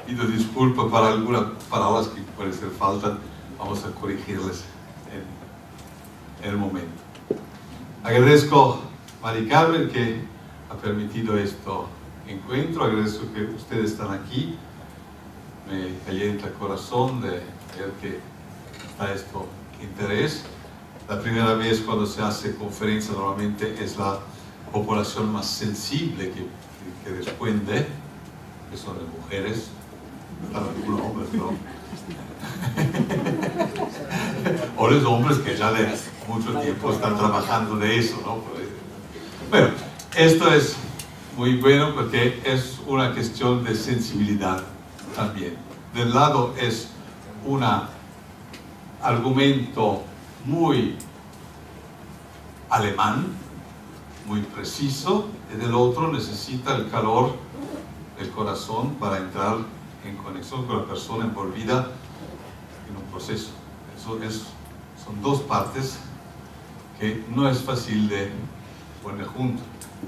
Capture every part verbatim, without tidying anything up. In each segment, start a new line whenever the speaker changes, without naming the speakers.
pido disculpas para algunas palabras que pueden ser faltas, vamos a corregirles en, en el momento. Agradezco a Mari Carmen que ha permitido este encuentro, agradezco que ustedes están aquí, me calienta el corazón de ver que está este interés. La primera vez cuando se hace conferencia normalmente es la población más sensible que, que, que responde, que son las mujeres, algunos hombres, ¿no? O los hombres que ya de mucho tiempo están trabajando de eso, ¿no? Bueno, esto es muy bueno porque es una cuestión de sensibilidad también. Del lado es un argumento muy alemán, muy preciso, y del otro necesita el calor del corazón para entrar en conexión con la persona envolvida en un proceso. Eso es, son dos partes que no es fácil de poner juntos.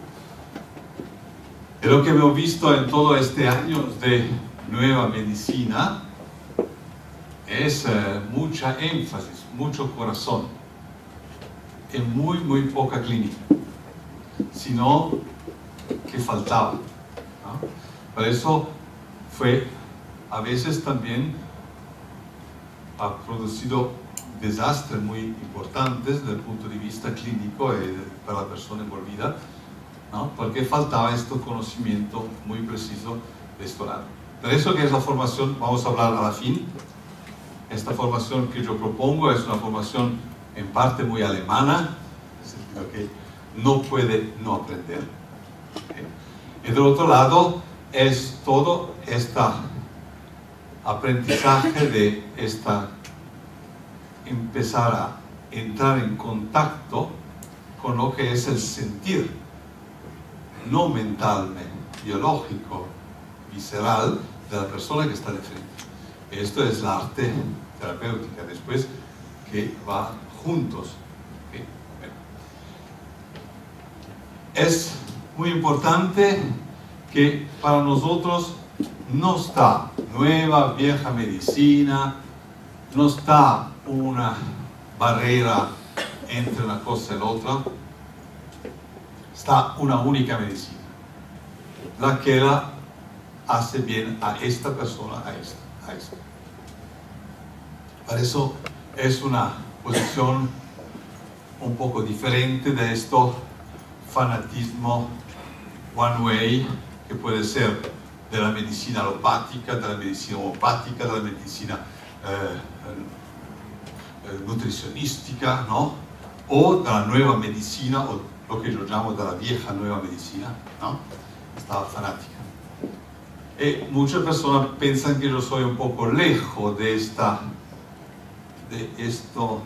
Y lo que hemos visto en todo este año de nueva medicina es eh, mucha énfasis, mucho corazón, en muy, muy poca clínica, sino que faltaba, ¿no? Por eso fue, a veces también ha producido desastres muy importantes desde el punto de vista clínico y para la persona envolvida, ¿no? Porque faltaba este conocimiento muy preciso de esto lado. Por eso que es la formación, vamos a hablar a la fin. Esta formación que yo propongo es una formación en parte muy alemana, en el sentido que no puede no aprender. ¿Okay? Y del otro lado es todo este aprendizaje de esta, empezar a entrar en contacto con lo que es el sentir, no mental, biológico, visceral de la persona que está de frente. Esto es la arte terapéutica, después que va juntos. ¿Okay? Bueno. Es muy importante que para nosotros no está nueva, vieja medicina, no está una barrera entre una cosa y la otra, está una única medicina, la que la hace bien a esta persona, a esta, a esta. Por eso es una posición un poco diferente de esto fanatismo one way, que puede ser de la medicina alopática, de la medicina homopática, de la medicina eh, eh, nutricionística, ¿no? O de la nueva medicina, o lo que yo llamo de la vieja nueva medicina, ¿no? Esta fanática. Y muchas personas piensan que yo soy un poco lejos de esta, de esto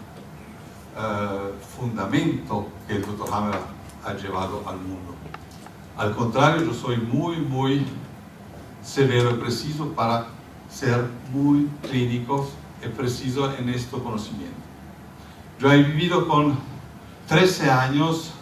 uh, fundamento que el doctor Hammer ha llevado al mundo. Al contrario, yo soy muy, muy severo y preciso para ser muy clínico y preciso en este conocimiento. Yo he vivido con trece años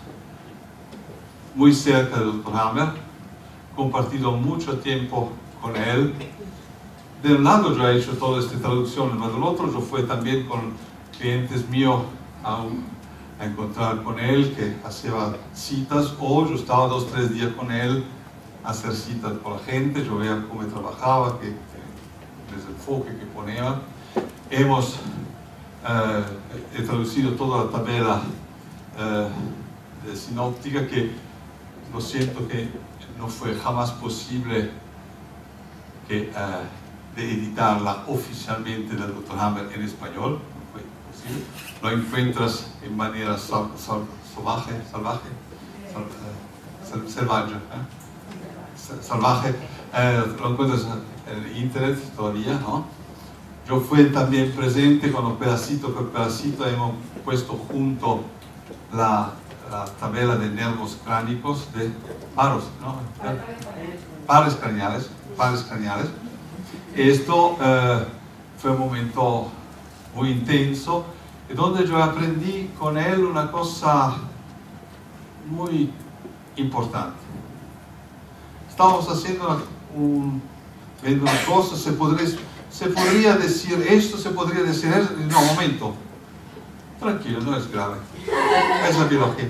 muy cerca del doctor Hammer, compartido mucho tiempo con él. De un lado yo he hecho toda esta traducción, pero del otro yo fui también con clientes míos a, a encontrar con él, que hacía citas, o yo estaba dos, tres días con él a hacer citas con la gente, yo veía cómo trabajaba, que, que, el enfoque que ponía. Hemos eh, he traducido toda la tabla eh, de sinóptica, que lo siento que no fue jamás posible que, uh, de editarla oficialmente del doctor Hammer en español, no fue posible. Lo encuentras en manera sal, sal, salvaje, salvaje, sal, uh, sal, salvaje, ¿eh? salvaje, uh, lo encuentras en internet todavía, ¿no? Yo fui también presente cuando pedacito por pedacito hemos puesto junto la la tabla de nervios cránicos de paros, ¿no? pares craneales, pares craneales. Esto eh, fue un momento muy intenso, y donde yo aprendí con él una cosa muy importante. Estábamos haciendo un viendo una cosa, se podría, se podría decir esto, se podría decir eso. No, un momento. Tranquilo, no es grave. Es la biología.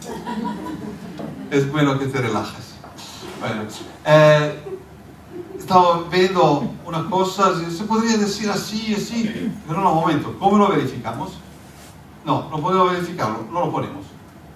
Es bueno que te relajes. Bueno, eh, estaba viendo una cosa, se podría decir así, así. Pero no, un momento. ¿Cómo lo verificamos? No, no podemos verificarlo, no lo ponemos.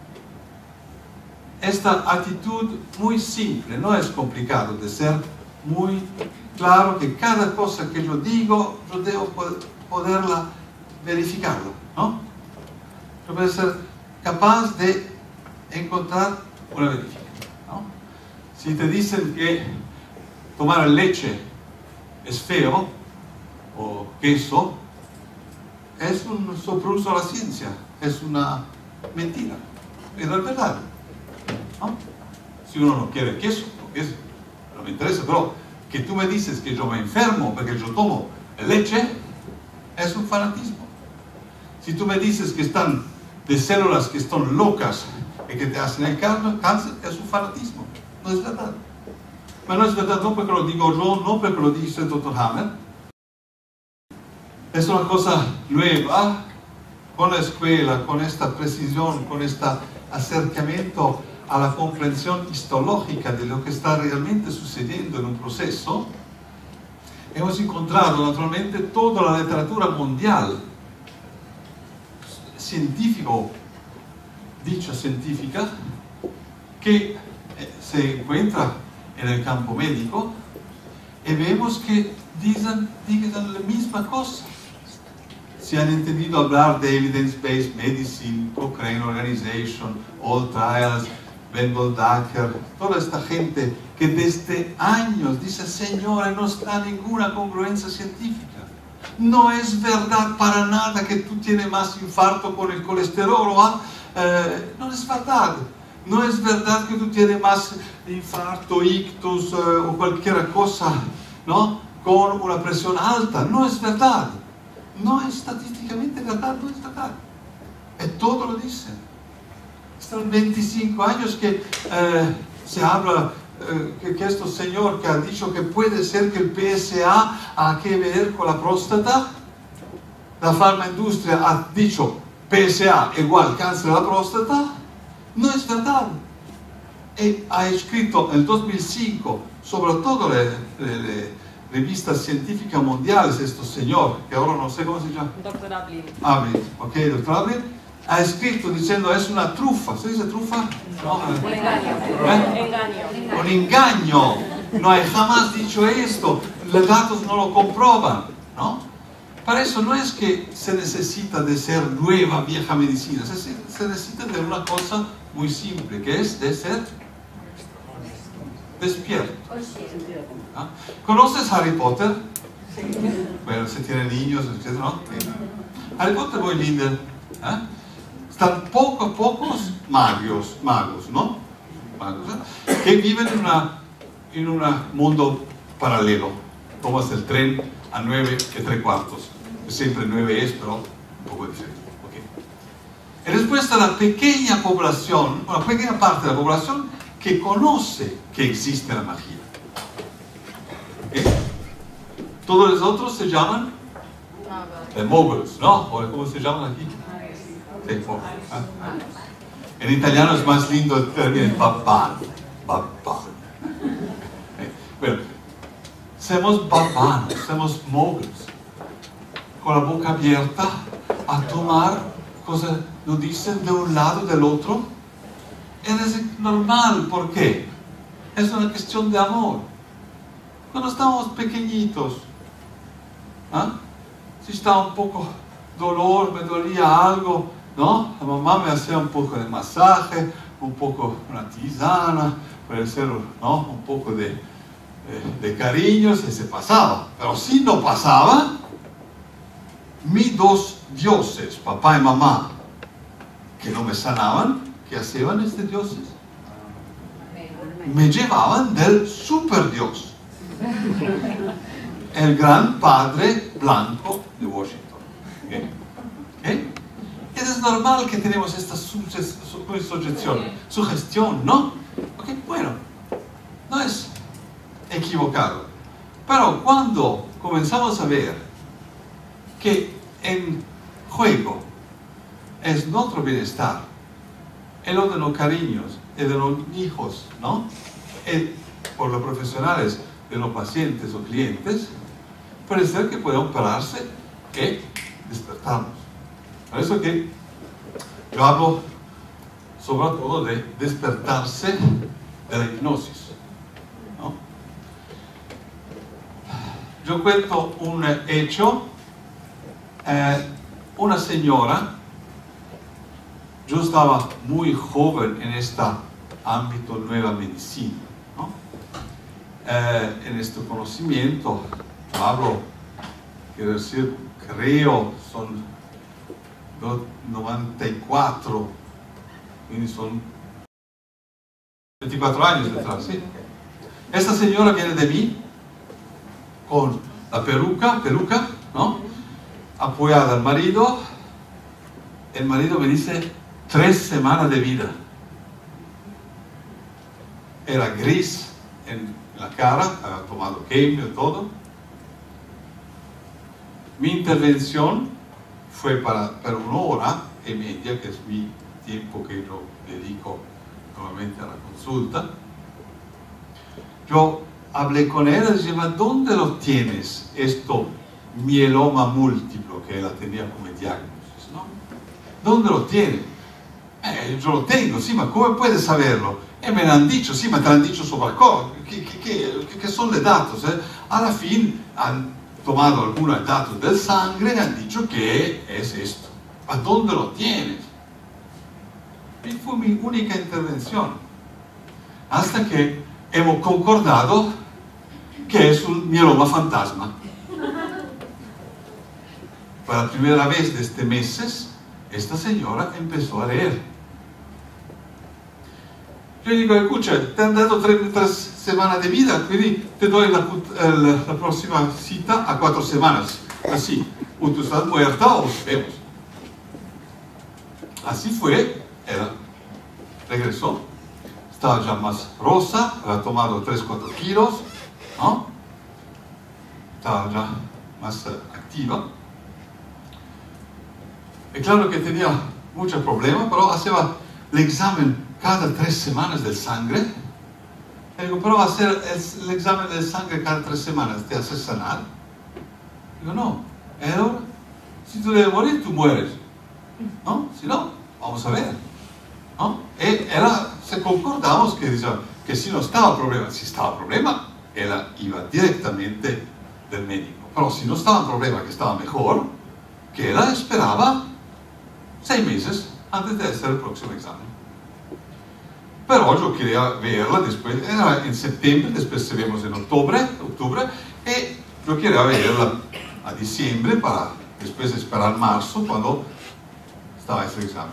Esta actitud muy simple, no es complicado de ser muy claro que cada cosa que yo digo, yo debo poderla verificarla, ¿no? Yo voy a ser capaz de encontrar una verificación, ¿no? Si te dicen que tomar leche es feo, o queso, es un sopruso a la ciencia, es una mentira, es la verdad, ¿no? Si uno no quiere queso, queso, no me interesa, pero que tú me dices que yo me enfermo porque yo tomo leche, es un fanatismo. Si tú me dices que están de células que están locas y que te hacen el cáncer, es un fanatismo, no es verdad. Pero no es verdad no porque lo digo yo, no porque lo dice el doctor Hammer. Es una cosa nueva, con la escuela, con esta precisión, con este acercamiento a la comprensión histológica de lo que está realmente sucediendo en un proceso. Hemos encontrado naturalmente toda la literatura mundial científico, dicha científica, que se encuentra en el campo médico, y vemos que dicen, dicen la misma cosa. Se han entendido hablar de Evidence-Based Medicine, Cochrane Organization, All Trials, Ben Boldacker, toda esta gente que desde años dice, señores, no está ninguna congruencia científica. No es verdad para nada que tú tienes más infarto con el colesterol, ¿ah? eh, no es verdad. No es verdad que tú tienes más infarto, ictus eh, o cualquier cosa, ¿no? Con una presión alta. No es verdad. No es estadísticamente verdad, no es verdad. Y todo lo dicen. Están veinticinco años que eh, se habla eh, que, que este señor que ha dicho que puede ser que el P S A ha que ver con la próstata. La farmaindustria ha dicho P S A igual cáncer de la próstata. No es verdad. Y ha escrito en el dos mil cinco, sobre todo las revistas científicas mundiales, este señor, que ahora no sé cómo se llama.
doctor Ablin.
Ablin, ok, doctor Ablin, ha escrito diciendo es una trufa. ¿Se dice trufa?
No, un engaño.
¿Eh?
engaño.
Un engaño. No he jamás dicho esto. Los datos no lo comprueban, ¿no? Para eso no es que se necesita de ser nueva, vieja medicina. Se, se necesita de una cosa muy simple, que es de ser despierto. ¿Ah? ¿Conoces Harry Potter? Bueno, si tiene niños, etcétera, ¿no? Harry Potter muy lindo. ¿Eh? Están poco, pocos magos, magos, ¿no? Magos, ¿eh? Que viven en una, en un mundo paralelo. Tomas el tren a nueve que tres cuartos. Siempre nueve es, pero un poco diferente. Okay. Y después está la pequeña población, una pequeña parte de la población que conoce que existe la magia. ¿Okay? Todos los otros se llaman eh, moguls, ¿no? ¿O cómo se llaman aquí? Sí, moguls. ¿Ah? ¿Ah? En italiano es más lindo el término babbano. Babbano. ¿Okay? Bueno, somos babbanos, somos moguls. Con la boca abierta a tomar cosas, lo dicen de un lado del otro. Es normal, ¿por qué? Es una cuestión de amor. Cuando estábamos pequeñitos, ¿ah? Si estaba un poco dolor, me dolía algo, ¿no? La mamá me hacía un poco de masaje, un poco una tisana, puede ser, ¿no? Un poco de, de, de cariños y se pasaba. Pero si no pasaba, mis dos dioses, papá y mamá, que no me sanaban, ¿qué hacían estos dioses? Me llevaban del super dios, el gran padre blanco de Washington. ¿Okay? ¿Okay? Es normal que tenemos esta sujeción, sugestión, ¿no? Okay, bueno, no es equivocado. Pero cuando comenzamos a ver que en juego es nuestro bienestar, el de los cariños y de los hijos, ¿no? Y por los profesionales de los pacientes o clientes, puede ser que pueda operarse y despertarnos. Por eso que yo hablo sobre todo de despertarse de la hipnosis, ¿no? Yo cuento un hecho. Eh, una señora, yo estaba muy joven en este ámbito nueva medicina, ¿no? Eh, en este conocimiento, yo hablo, quiero decir, creo, son noventa y cuatro, quindi son veinticuatro años detrás, ¿sí? Esta señora viene de mí con la peluca, peluca, ¿no? Apoyada al marido. El marido me dice tres semanas de vida. Era gris en la cara, había tomado quimio y todo. Mi intervención fue para, para una hora y media, que es mi tiempo que yo dedico normalmente a la consulta. Yo hablé con ella y dije, ¿dónde lo tienes, esto mieloma múltiplo que ella tenía como diagnosis, ¿no? ¿Dónde lo tiene? Eh, yo lo tengo, sí, ma ¿cómo puedes saberlo? E me l'hanno dicho, sì, ma te l'hanno dicho sobre cosa? Che, che, che, che sono le datos? Eh? Alla fine hanno tomato algunos datos del sangre y han dicho que es esto. ¿A dónde lo tienes? Y fue mi única intervención. Hasta que hemos concordado que es un mieloma fantasma. Por la primera vez desde meses, esta señora empezó a leer. Yo digo, escucha, te han dado tres, tres semanas de vida, quindi te doy la, la, la próxima cita a cuatro semanas. Así, o tú estás muerta o vemos. Así fue, ella regresó, estaba ya más rosa, había tomado tres cuatro kilos, ¿no? Estaba ya más uh, activa. Y claro que tenía muchos problemas, pero hacía el examen cada tres semanas del sangre. Y digo, pero hacer el, el examen del sangre cada tres semanas te hace sanar. Digo, no, pero si tú debes morir, tú mueres, ¿no? Si no, vamos a ver, ¿no? Y era, se concordamos que, decía, que si no estaba problema, si estaba problema, ella iba directamente del médico. Pero si no estaba problema, que estaba mejor, que ella esperaba seis meses antes de hacer el próximo examen. Pero yo quería verla después, era en septiembre, después se vemos en octubre, octubre, y yo quería verla a diciembre para después esperar marzo cuando estaba ese examen.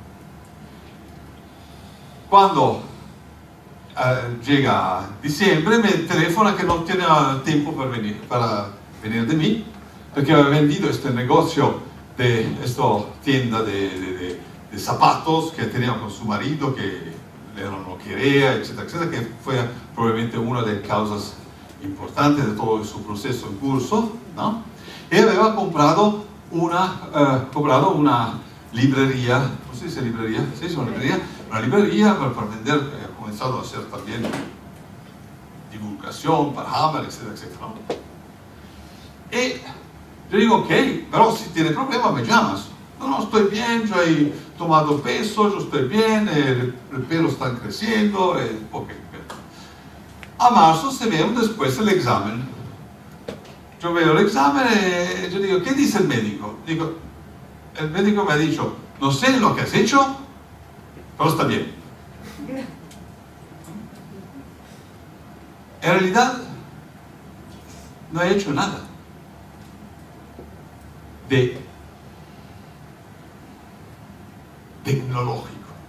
Cuando eh, llega diciembre me telefona que no tenía tiempo para venir, para venir de mí, porque había vendido este negocio de esta tienda de, de, de, de zapatos que tenía con su marido, que él no quería, etcétera, etcétera, que fue probablemente una de las causas importantes de todo su proceso en curso, ¿no? Y había comprado una, uh, comprado una librería, ¿cómo se dice librería? ¿Sí? ¿Es una librería? Una librería para, para vender, eh, ha comenzado a hacer también divulgación para Hammer, etcétera, etcétera, ¿no? Y yo digo, ok, pero si tiene problema me llamas. No, no, estoy bien, yo he tomado peso, yo estoy bien, el, el pelo está creciendo, eh, ok. A marzo se ve después el examen. Yo veo el examen y yo digo, ¿qué dice el médico? Digo, el médico me ha dicho, no sé lo que has hecho, pero está bien. En realidad, no he hecho nada de tecnológico.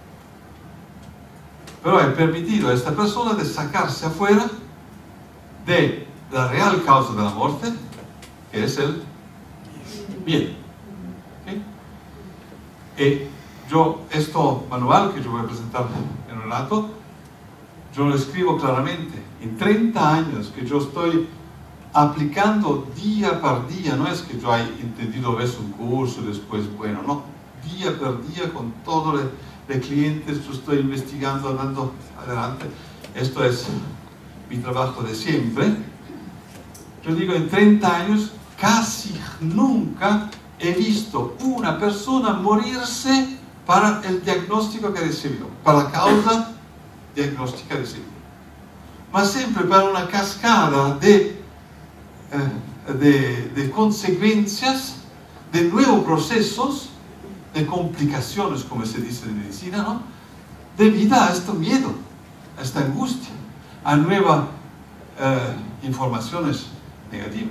Pero he permitido a esta persona de sacarse afuera de la real causa de la muerte, que es el miedo. ¿Okay? Y yo, esto manual que yo voy a presentar en un rato, yo lo escribo claramente. En treinta años que yo estoy aplicando día por día. No es que yo haya entendido ves un curso y después, bueno, no, día por día con todos los clientes, yo estoy investigando, andando adelante. Esto es mi trabajo de siempre. Yo digo, en treinta años casi nunca he visto una persona morirse para el diagnóstico que recibió, para la causa diagnóstica que recibió, mas siempre para una cascada de, eh, de, de consecuencias, de nuevos procesos, de complicaciones, como se dice en medicina, ¿no? Debido a este miedo, a esta angustia, a nuevas eh, informaciones negativas.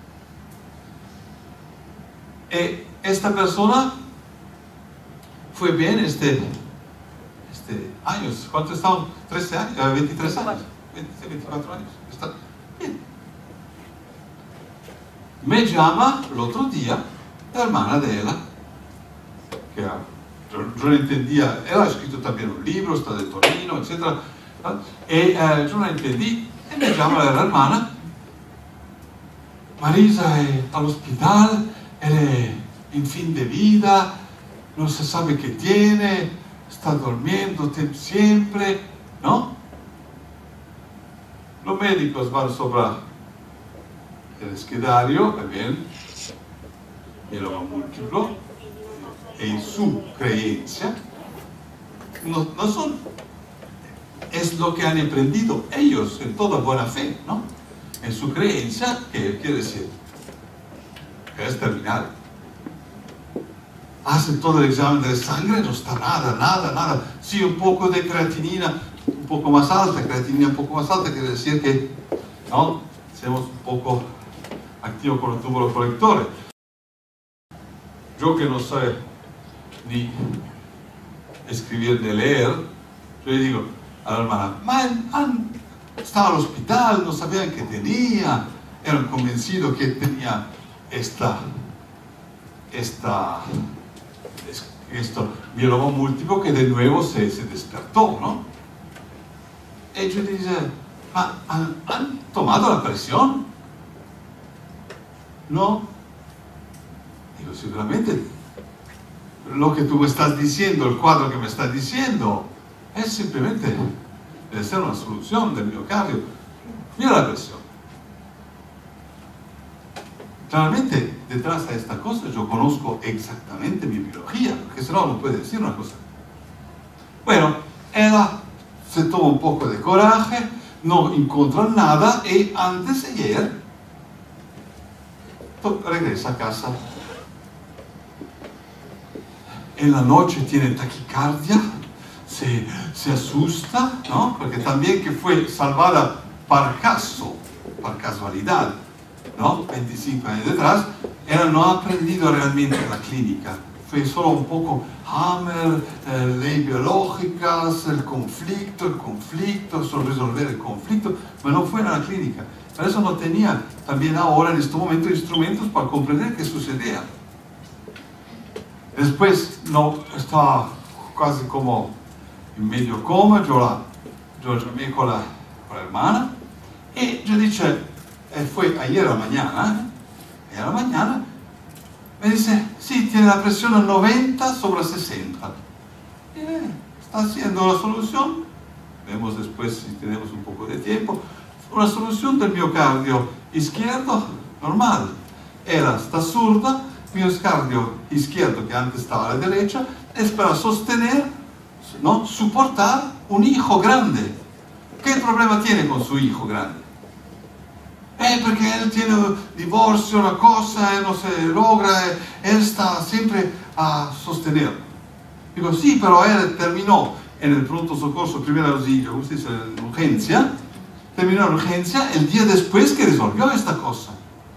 Eh, esta persona fue bien este, este años. ¿Cuántos estaban? trece años, veintitrés años, veinte, veinticuatro años. Está bien. Me llama el otro día la hermana de ella, que yo, yo no entendía, él ha escrito también un libro, está de Torino, etcétera. Y eh, yo no entendí, y me llama la hermana. Marisa è all'ospedale, è in fin de vida, no se sabe qué tiene, está durmiendo siempre, ¿no? Los médicos van sobre el escenario, bien, mieloma múltiplo, y su creencia no, no son, es lo que han aprendido ellos en toda buena fe, ¿no? En su creencia, que quiere decir que es terminal. Hacen todo el examen de sangre, no está nada, nada, nada. Sí, un poco de creatinina, un poco más alta, creatinina un poco más alta, quiere decir que, ¿no? Somos un poco activos con los túbulos colectores. Yo que no sé ni escribir ni leer, yo le digo a la hermana, man, man, estaba al hospital, no sabían qué tenía, eran convencidos que tenía esta, esta, esto, mieloma múltiplo que de nuevo se, se despertó, ¿no? Ellos dicen, ¿han, ¿han tomado la presión? No. Digo, seguramente lo que tú me estás diciendo, el cuadro que me estás diciendo, es simplemente debe ser una solución del miocardio. Mira la presión. Claramente, detrás de esta cosa yo conozco exactamente mi biología, porque si no, no puede decir una cosa. Bueno, ella se toma un poco de coraje, no encuentra nada y antes de ayer regresa a casa. En la noche tiene taquicardia, se, se asusta, ¿no? Porque también que fue salvada por caso, por casualidad, ¿no? veinticinco años detrás, ella no ha aprendido realmente en la clínica. Fue solo un poco Hammer, eh, leyes biológicas, el conflicto, el conflicto, solo resolver el conflicto, pero no fue en la clínica. Por eso no tenía también ahora en este momento instrumentos para comprender qué sucedía. Después no, estaba casi como en medio coma, yo, la, yo llamé con la, con la hermana y yo dije, eh, fue ayer a la mañana, ayer a la mañana, me dice, sí, tiene la presión a noventa sobre sesenta. Bien, está haciendo la solución, vemos después si tenemos un poco de tiempo, una solución del miocardio izquierdo normal. Ella está zurda, miocardio izquierdo, que antes estaba a la derecha, es para sostener, ¿no? Soportar un hijo grande. ¿Qué problema tiene con su hijo grande? Eh, porque él tiene un divorcio, una cosa, no se logra, él está siempre a sostener. Digo, sí, pero él terminó en el pronto socorro, primer auxilio, usted dice, en urgencia, terminó en urgencia el día después que resolvió esta cosa.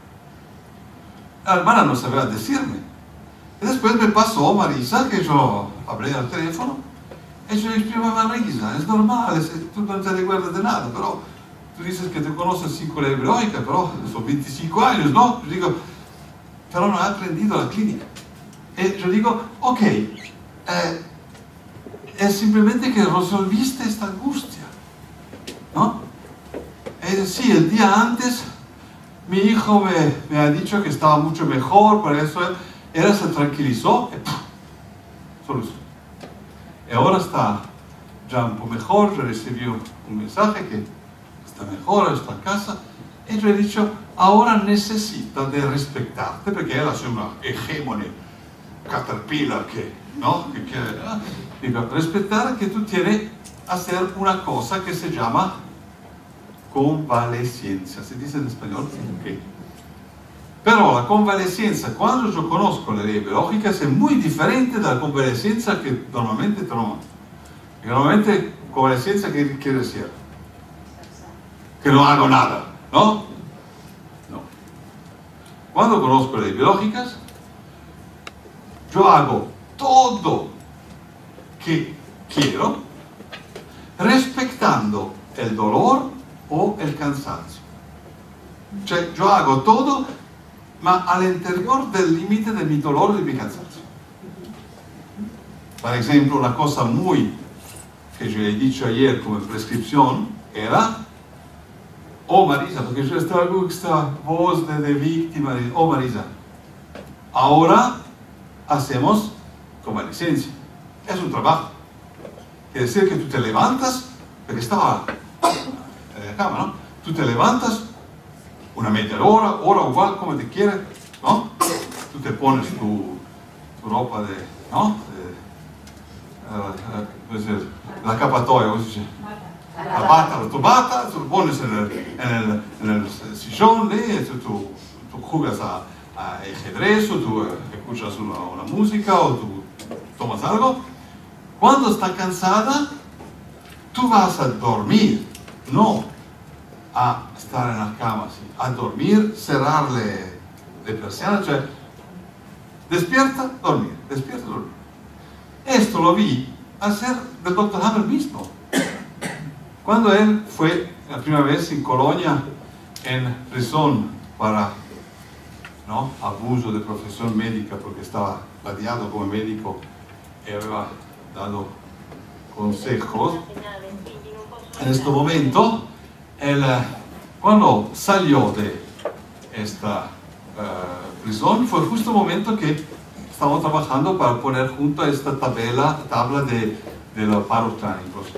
La hermana no sabía decirme. Y después me pasó Marisa, que yo hablé al teléfono, y yo le dije, Marisa, es normal, es, tú no te recuerdas de nada, pero tú dices que te conoces psicología biológica, pero son veinticinco años, ¿no? Yo digo, pero no he aprendido la clínica. Y yo digo, ok, eh, es simplemente que resolviste esta angustia, ¿no? Es decir, el día antes mi hijo me, me ha dicho que estaba mucho mejor, por eso él se tranquilizó y ¡pum! Solución. Y ahora está ya un poco mejor, yo recibí un, un mensaje que está mejor, está en casa, y yo he dicho, ahora necesita de respetarte, porque él es una hegemone, caterpillar que, ¿no? Que quiere, ¿no? Digo, respetar que tú tienes que hacer una cosa que se llama convalescencia, ¿se dice en español? Okay. Pero la convalescencia, cuando yo conozco la ley biológica, es muy diferente de la convalescencia que normalmente tomamos. Normalmente, convalescencia, ¿qué quiere decir? Que no hago nada, ¿no? No. Cuando conozco leyes biológicas, yo hago todo que quiero, respetando el dolor o el cansancio. Cioè, yo hago todo, ma al interior del límite de mi dolor y de mi cansancio. Por ejemplo, una cosa muy que yo he dicho ayer como prescripción era, oh Marisa, porque yo estaba con esta voz de, de víctima, de, oh Marisa, ahora hacemos convalescencia. Es un trabajo. Quiere decir que tú te levantas, porque estaba en la cama, ¿no? Tú te levantas una media hora, hora igual, como te quieras, ¿no? Tú te pones tu, tu ropa de, ¿no? De, uh, uh, la escapatoia, ¿cómo se dice? La bata, la tu bata, tú lo pones en el, en el, en el sillón, ¿eh? tú, tú, tú jugas a, a ajedrez, o tú uh, escuchas una, una música, o tú tomas algo. Cuando está cansada, tú vas a dormir, no a estar en la cama, ¿sí? A dormir, cerrarle de persiana, cioè, despierta, dormir, despierta, dormir. Esto lo vi hacer del doctor Hammer mismo. Cuando él fue la primera vez en Colonia, en prisión para, ¿no?, abuso de profesión médica, porque estaba ladeado como médico y había dado consejos. En este momento, él, cuando salió de esta uh, prisión, fue justo el momento que estábamos trabajando para poner junto a esta tabla, tabla de, de los paros clínicos.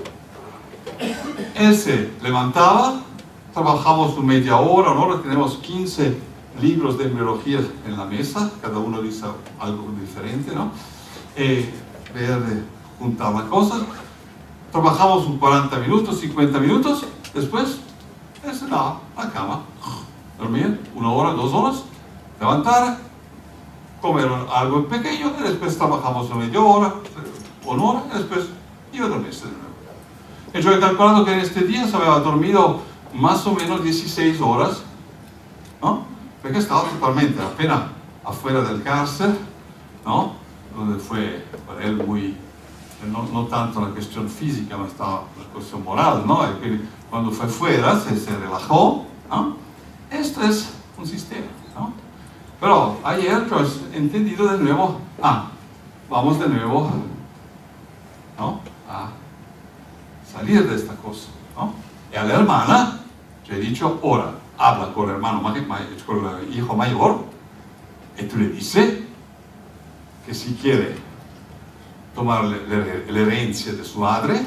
Él se levantaba, trabajamos una media hora, una hora, tenemos quince libros de embriología en la mesa, cada uno dice algo diferente, ¿no? Eh, ver de juntar las cosas, trabajamos un cuarenta minutos, cincuenta minutos, después él se daba a la cama, dormir una hora, dos horas, levantar, comer algo pequeño, y después trabajamos una media hora, una hora, y después iba a dormirse de nuevo. Y yo he calculado que en este día se había dormido más o menos dieciséis horas, ¿no? Porque estaba totalmente apenas afuera del cárcel, ¿no? Donde fue para él muy, no, no tanto la cuestión física, pero estaba la cuestión moral, ¿no? Y que cuando fue fuera se, se relajó, ¿no? Esto es un sistema, ¿no? Pero ayer yo he entendido de nuevo, ah, vamos de nuevo, ¿no?, a salir de esta cosa, ¿no? Y a la hermana, yo he dicho, ahora, habla con el hermano, con el hijo mayor, y tú le dices que si quiere tomar la herencia de su madre,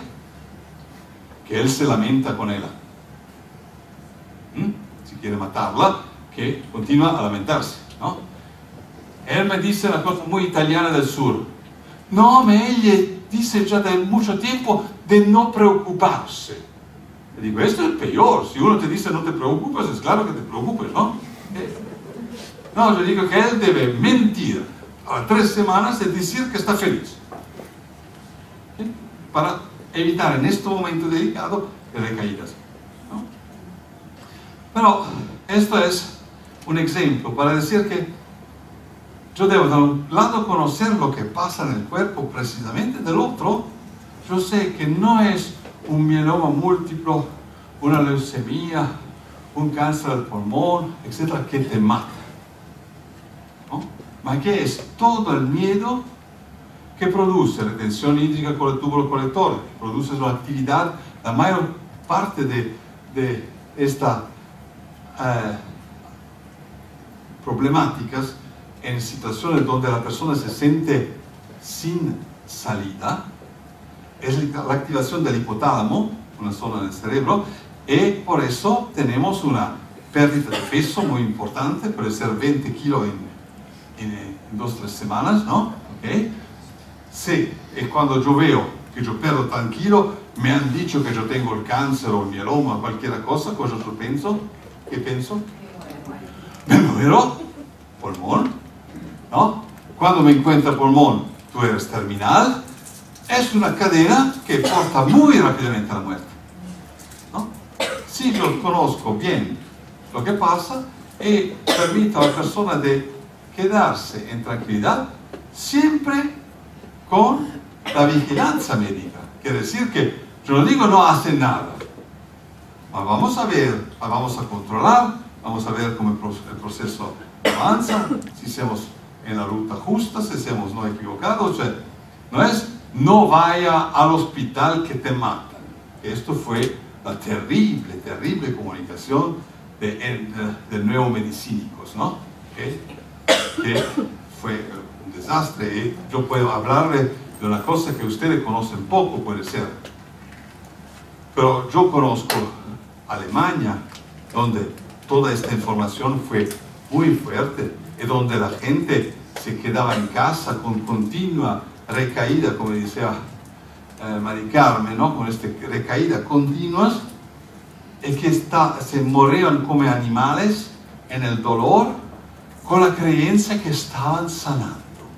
que él se lamenta con ella. ¿Mm? Si quiere matarla, que continúa a lamentarse, ¿no? Él me dice una cosa muy italiana del sur. No, me ella dice ya de mucho tiempo de no preocuparse. Le digo, esto es peor. Si uno te dice no te preocupes, es claro que te preocupes, ¿no? No, yo digo que él debe mentir a tres semanas y decir que está feliz, ¿sí?, para evitar en este momento delicado recaídas, ¿no? Pero esto es un ejemplo para decir que yo debo de un lado conocer lo que pasa en el cuerpo precisamente, del otro yo sé que no es un mieloma múltiplo, una leucemia, un cáncer del pulmón, etcétera, que te mata, ¿no? Ma que es todo el miedo que produce retención hídrica con el túbulo colector, que produce su actividad, la mayor parte de, de esta eh, problemáticas en situaciones donde la persona se siente sin salida es la activación del hipotálamo, una zona del cerebro, y por eso tenemos una pérdida de peso muy importante, puede ser veinte kilos en, en, en dos o tres semanas, ¿no? ¿Okay? Sí, y cuando yo veo que yo pierdo tan kilo, me han dicho que yo tengo el cáncer o el mieloma o cualquier cosa, cosa yo pienso, ¿qué pienso? Me muero, pulmón, ¿no? Cuando me encuentra pulmón, tú eres terminal, es una cadena que porta muy rápidamente a la muerte, ¿no? Si yo conozco bien lo que pasa y permito a la persona de quedarse en tranquilidad, siempre con la vigilancia médica. Quiere decir que yo no digo no hace nada, pero vamos a ver, vamos a controlar, vamos a ver cómo el proceso avanza, si estamos en la ruta justa, si estamos no equivocados. O sea, no es no vaya al hospital que te matan. Esto fue la terrible, terrible comunicación de, de, de neomedicínicos, ¿no? ¿Okay? Que fue un desastre. Y yo puedo hablarle de una cosa que ustedes conocen poco, puede ser. Pero yo conozco Alemania, donde toda esta información fue muy fuerte y donde la gente se quedaba en casa con continua recaída, como decía eh, Mari Carmen, ¿no? Con esta recaída continuas, y que está, se morían como animales en el dolor con la creencia que estaban sanando.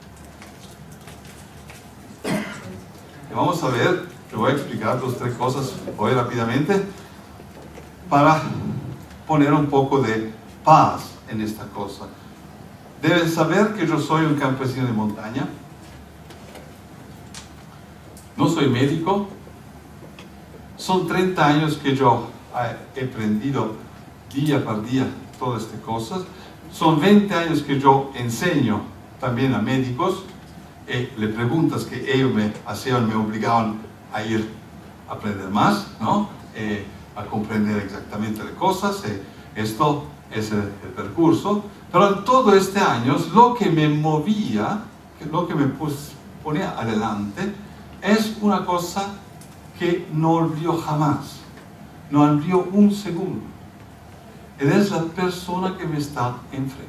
Y vamos a ver, te voy a explicar dos o tres cosas hoy rápidamente para poner un poco de paz en esta cosa. Deben saber que yo soy un campesino de montaña. No soy médico. Son treinta años que yo he aprendido día por día todas estas cosas. Son veinte años que yo enseño también a médicos. Y las preguntas que ellos me hacían me obligaban a ir a aprender más, ¿no? Eh, a comprender exactamente las cosas. Eh, esto es el, el percurso. Pero en todo este año, lo que me movía, lo que me pus, ponía adelante, es una cosa que no olvido jamás, no olvido un segundo. Es la persona que me está enfrente.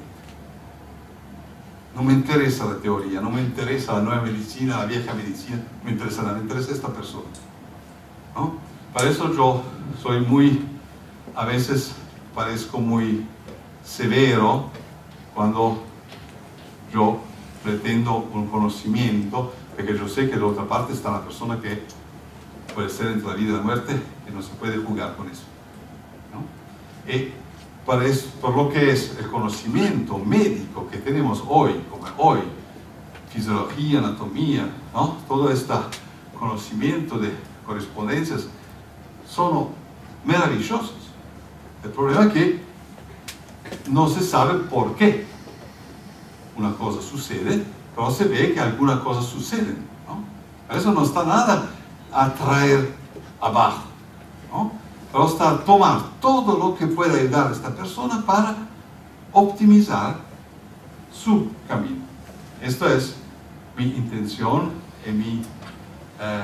No me interesa la teoría, no me interesa la nueva medicina, la vieja medicina, me interesa nada, me interesa esta persona, ¿no? Para eso yo soy muy, a veces parezco muy severo cuando yo pretendo un conocimiento, porque yo sé que de otra parte está la persona que puede ser entre la vida y la muerte, y no se puede jugar con eso, ¿no? Y para eso, por lo que es el conocimiento médico que tenemos hoy, como hoy, fisiología, anatomía, ¿no? Todo este conocimiento de correspondencias son maravillosos. El problema es que no se sabe por qué una cosa sucede, pero se ve que algunas cosas suceden, ¿no? Eso no está nada a traer abajo, ¿no? Pero está a tomar todo lo que pueda ayudar a esta persona para optimizar su camino. Esto es mi intención y mi, eh,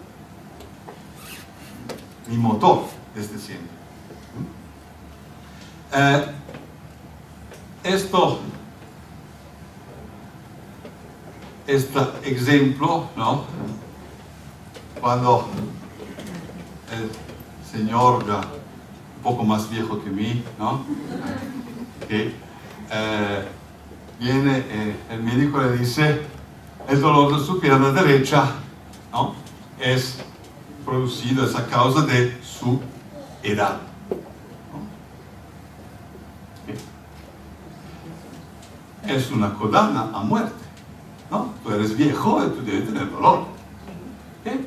mi motor desde siempre. Eh, esto, este ejemplo, ¿no? Cuando el señor, ya un poco más viejo que mí, ¿no? Que eh, viene, eh, el médico le dice, el dolor de su pierna derecha, ¿no? Es producido, es a causa de su edad. Es una condena a muerte, ¿no? Tú eres viejo y tú debes tener dolor. ¿Okay?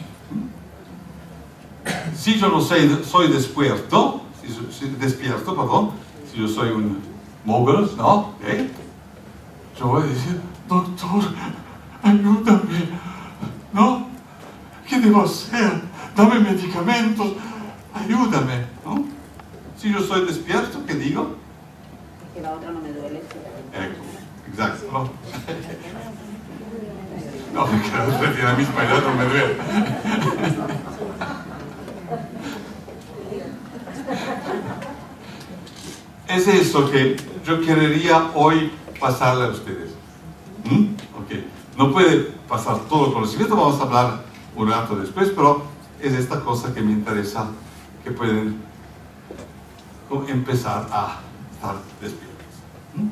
Si yo no soy, soy despierto, si, si despierto, perdón, si yo soy un mogul, ¿no? ¿Okay? Yo voy a decir, doctor, ayúdame, ¿no? ¿Qué debo hacer? Dame medicamentos, ayúdame, ¿no? Si yo soy despierto, ¿qué digo?
Que la otra no me duele.
Ecco, exacto, ¿no? No, porque la otra tiene la misma edad, no me duele. Es eso que yo querría hoy pasarle a ustedes. ¿Mm? Okay. No puede pasar todo el conocimiento, vamos a hablar un rato después, pero es esta cosa que me interesa, que pueden empezar a estar despiertos. ¿Mm?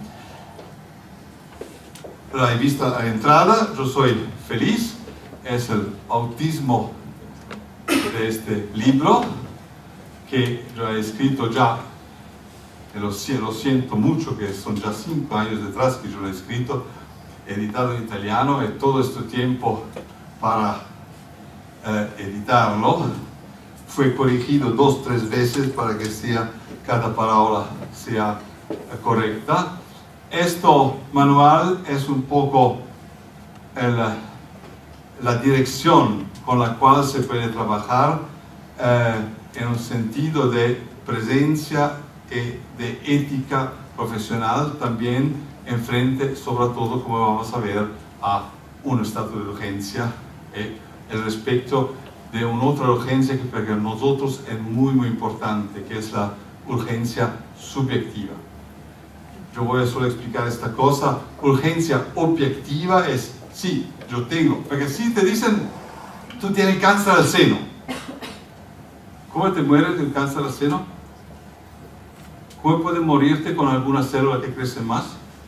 La he visto a la entrada, yo soy feliz, es el bautismo de este libro que yo he escrito ya, lo, lo siento mucho, que son ya cinco años detrás que yo lo he escrito, editado en italiano, y todo este tiempo para eh, editarlo fue corregido dos, tres veces para que sea, cada palabra sea eh, correcta. Este manual es un poco el, la dirección con la cual se puede trabajar eh, en un sentido de presencia y de ética profesional también en frente, sobre todo, como vamos a ver, a un estado de urgencia y el respecto de una otra urgencia que para nosotros es muy muy importante, que es la urgencia subjetiva. Yo voy a solo explicar esta cosa. Urgencia objetiva es, sí, yo tengo, porque si te dicen, tú tienes cáncer al seno, ¿cómo te mueres del cáncer al seno? ¿Cómo puedes morirte con alguna célula que crece más?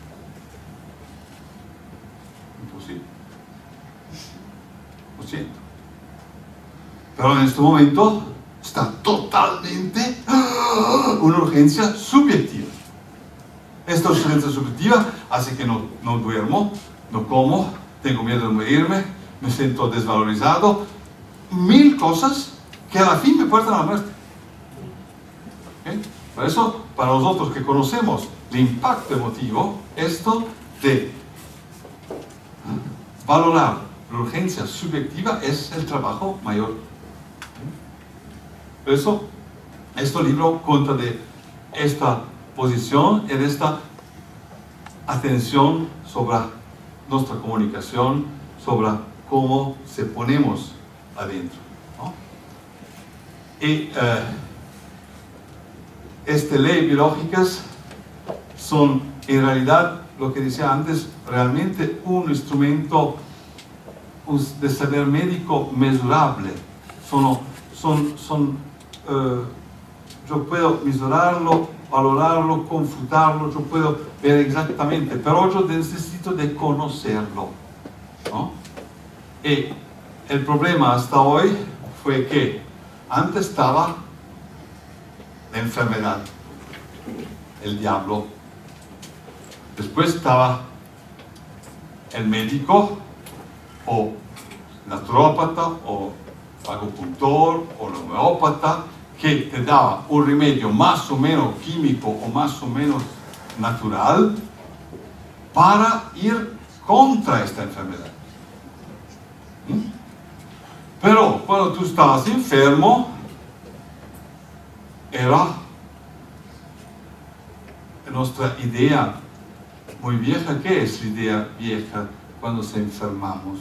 Imposible. Lo siento. Pero en este momento está totalmente una urgencia subjetiva. Esta urgencia subjetiva hace que no, no duermo, no como, tengo miedo de morirme, me siento desvalorizado, mil cosas que a la fin me portan a la muerte. ¿Okay? Por eso, para nosotros que conocemos el impacto emotivo, esto de valorar la urgencia subjetiva es el trabajo mayor. Por eso, este libro cuenta de esta posición y de esta atención sobre nuestra comunicación, sobre cómo se ponemos adentro, ¿no? Y eh, estas leyes biológicas son en realidad, lo que decía antes, realmente un instrumento de saber médico mesurable. Son, son, son, eh, yo puedo mesurarlo, valorarlo, confutarlo, yo puedo ver exactamente, pero yo necesito de conocerlo, ¿no? Y el problema hasta hoy fue que antes estaba la enfermedad, el diablo, después estaba el médico, o naturópata, o acupuntor, o homeópata, que te daba un remedio más o menos químico o más o menos natural para ir contra esta enfermedad. ¿Mm? Pero cuando tú estabas enfermo, era nuestra idea muy vieja. ¿Qué es la idea vieja cuando se enfermamos?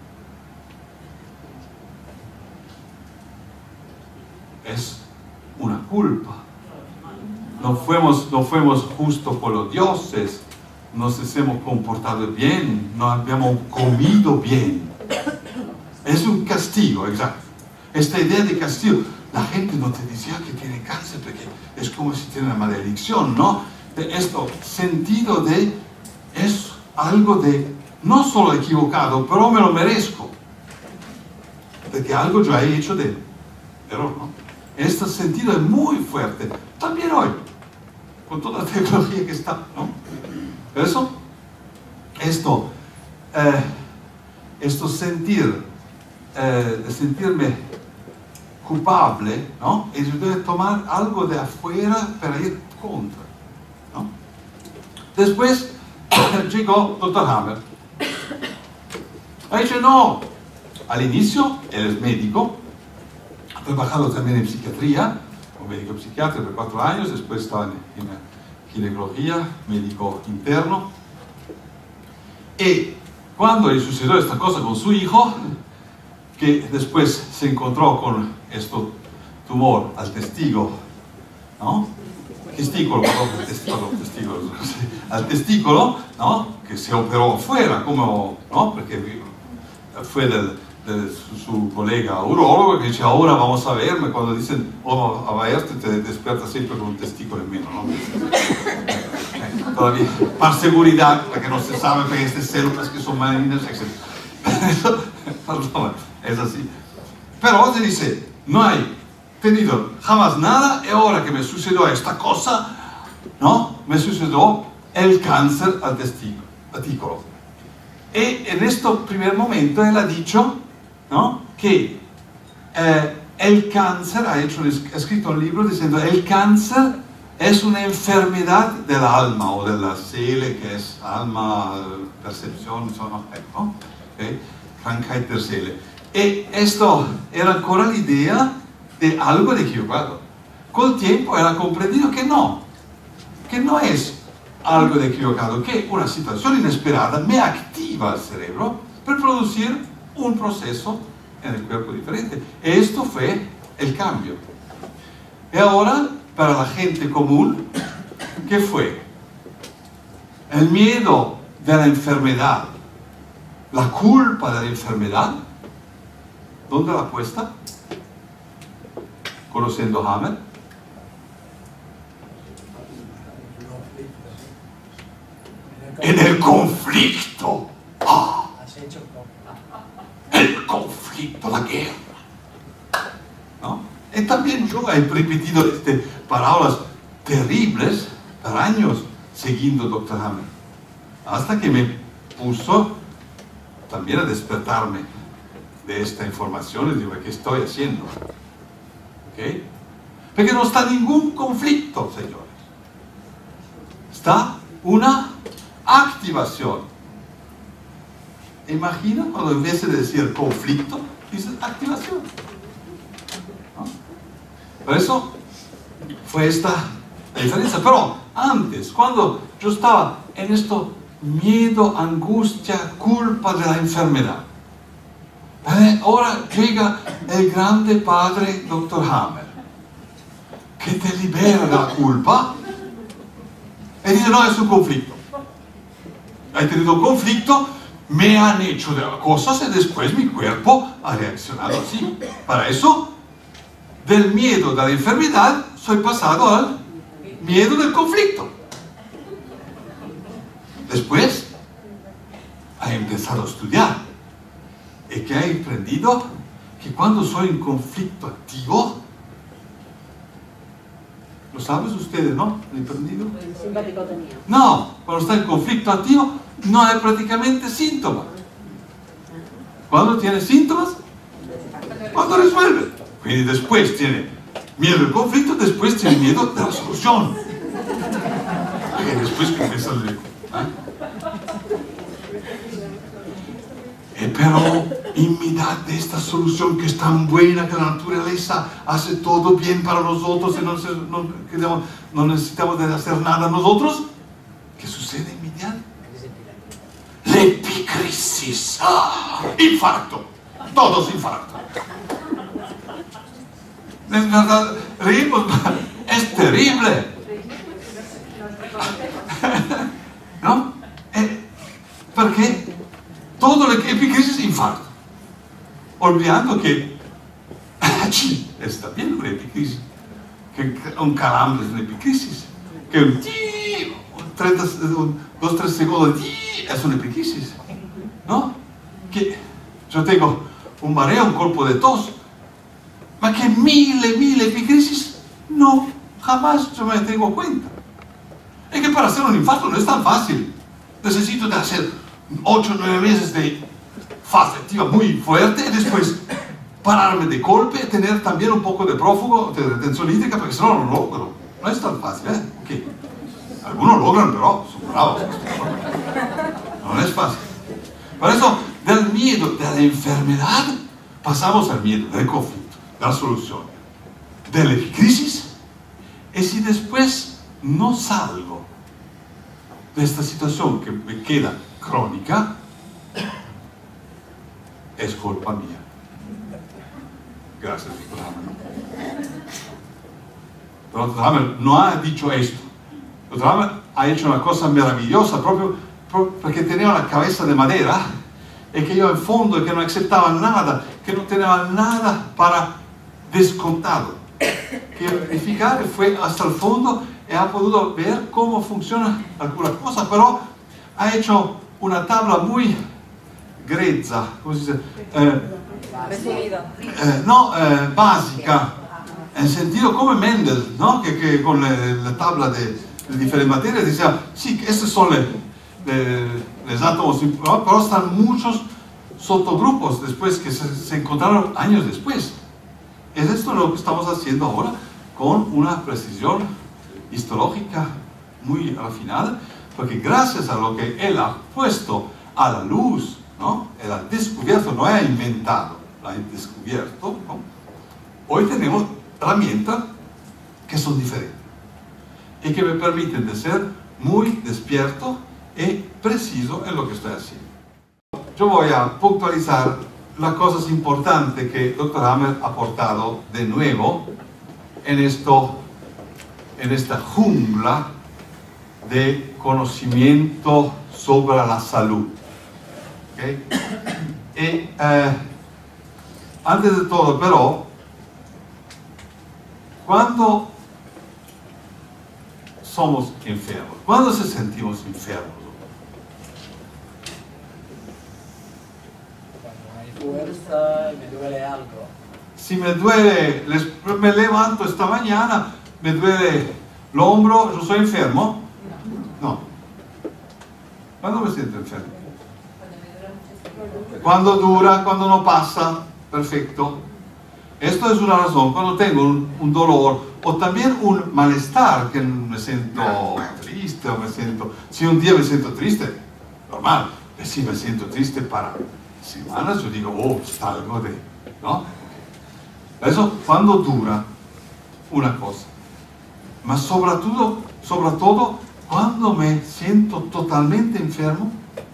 Es una culpa. No fuimos, no fuimos justos por los dioses, nos hemos comportado bien, no habíamos comido bien. Es un castigo, exacto. Esta idea de castigo, la gente no te decía que tiene cáncer porque es como si tiene una maledicción, ¿no? De esto, sentido de, es algo de, no solo equivocado, pero me lo merezco. De que algo yo he hecho de error, ¿no? Este sentido es muy fuerte, también hoy, con toda la tecnología que está, ¿no? Por eso, esto, eh, esto sentir, eh, de sentirme culpable, ¿no? Y yo debo tomar algo de afuera para ir contra, ¿no? Después llegó doctor Hammer. Ha dicho, no, al inicio, él es médico, ha trabajado también en psiquiatría, como médico psiquiatra por cuatro años, después estaba en, en ginecología, médico interno. Y cuando le sucedió esta cosa con su hijo, que después se encontró con este tumor al testículo, ¿no? Testículo, perdón, testículo, testículo, al testículo, ¿no? Que se operó afuera, como, ¿no? Porque fue del, de su, su colega urólogo que dice, ahora vamos a verme, cuando dicen, oh, a verte, te despiertas siempre con un testículo en menos, ¿no? Todavía, para seguridad, porque no se sabe que estas células que son malignas, etcétera. Perdón, es así. Pero se dice, no hay tenido jamás nada, y ahora que me sucedió esta cosa, ¿no? Me sucedió el cáncer al testículo. Y en este primer momento él ha dicho, ¿no? Que eh, el cáncer, ha, hecho, ha escrito un libro diciendo, el cáncer es una enfermedad del alma, o de la seele, que es alma, percepción, ¿no? ¿Okay? Krankheit der Seele. Y esto era ancora la idea de algo de equivocado. Con el tiempo era comprendido que no, que no es algo de equivocado, que una situación inesperada me activa el cerebro para producir un proceso en el cuerpo diferente. Esto fue el cambio. Y ahora, para la gente común, ¿qué fue? El miedo de la enfermedad, la culpa de la enfermedad, ¿dónde la puesta? Conociendo Hammer. En el conflicto. Ah, el conflicto, la guerra. ¿No? Y también yo he repetido este, palabras terribles por años siguiendo doctor Hammer. Hasta que me puso también a despertarme de esta información y digo, ¿qué estoy haciendo? ¿Okay? Porque no está ningún conflicto, señores. Está una activación. Imagina cuando en vez de decir conflicto, dices activación. ¿No? Por eso fue esta la diferencia. Pero antes, cuando yo estaba en esto miedo, angustia, culpa de la enfermedad, ¿eh? Ahora llega el grande padre doctor Hammer, que te libera de la culpa y dice, no, es un conflicto. He tenido conflicto, me han hecho de cosas y después mi cuerpo ha reaccionado así. Para eso, del miedo de la enfermedad, soy pasado al miedo del conflicto. Después, he empezado a estudiar y que he aprendido que cuando soy en conflicto activo, ¿lo sabes ustedes, no? ¿Lo he aprendido? No, cuando está en conflicto activo, no hay prácticamente síntomas. ¿Cuándo tiene síntomas? Cuando resuelve. Y después tiene miedo al conflicto, después tiene miedo de la solución. Y después comienza el... ¿eh? Eh, pero en mitad de esta solución que es tan buena, que la naturaleza hace todo bien para nosotros y no, no, que no, no necesitamos de hacer nada nosotros, ¿qué sucede en mitad? La epicrisis. ¡Ah! Infarto. Todos infarto. Es verdad, reímos, es terrible. ¿No? Eh, ¿Por qué? Todo lo que epicrisis es infarto. Olvidando que allí está bien una epicrisis. Que un calambre es una epicrisis. Que un ti, un treinta, un, dos, tres segundos es una epicrisis. ¿No? Que yo tengo un mareo, un cuerpo de tos. Ma que mille, mille epicrisis, no, jamás yo me tengo cuenta. Es que para hacer un infarto no es tan fácil. Necesito de hacer ocho o nueve meses de fase activa muy fuerte y después pararme de golpe y tener también un poco de prófugo, de retención hídrica, porque si no, no lo logro. No es tan fácil, ¿eh? Okay. Algunos logran, pero son bravos. No es fácil. Por eso, del miedo de la enfermedad, pasamos al miedo del conflicto, de la solución, de la crisis. Y si después no salgo de esta situación que me queda crónica, es culpa mía. Gracias, doctor Hammer. Pero doctor Hammer no ha dicho esto. Doctor Hammer ha hecho una cosa maravillosa proprio, proprio perché teneva la cabeza de madera e che io in fondo che non accettava nada, che non teneva nada para descontado. Que verificare fue hasta el fondo e ha potuto ver cómo funciona alguna cosa, però ha hecho una tabla muy grezza, come si dice? Eh, eh, no, eh, básica, en sentido come Mendel, ¿no? Que, que con le, la tabla de, de diferentes materias decía, sí, estos son le, le, los átomos, ¿no? Pero están muchos sotogrupos después que se, se encontraron años después. Es esto lo que estamos haciendo ahora con una precisión histológica muy refinada, porque gracias a lo que él ha puesto a la luz, ¿no? Él ha descubierto, no ha inventado, lo ha descubierto, ¿no? Hoy tenemos herramientas que son diferentes y que me permiten de ser muy despierto y preciso en lo que estoy haciendo. Yo voy a puntualizar las cosas importantes que el doctor Hammer ha aportado de nuevo en, esto, en esta jungla de conocimiento sobre la salud. ¿Okay? Y, eh, antes de todo, pero, cuando somos enfermos, cuando se sentimos enfermos,
fuerza y me duele algo.
si me duele, les, me levanto esta mañana, me duele el hombro, ¿yo soy enfermo? No. ¿Cuándo me siento enfermo? Cuando dura, cuando no pasa, perfecto. Esto es una razón. Cuando tengo un, un dolor o también un malestar, que me siento triste o me siento, si un día me siento triste, normal, si me siento triste para semanas, yo digo, oh, salgo de, ¿no? Eso cuando dura una cosa, mas sobre todo, sobre todo cuando me siento totalmente enfermo,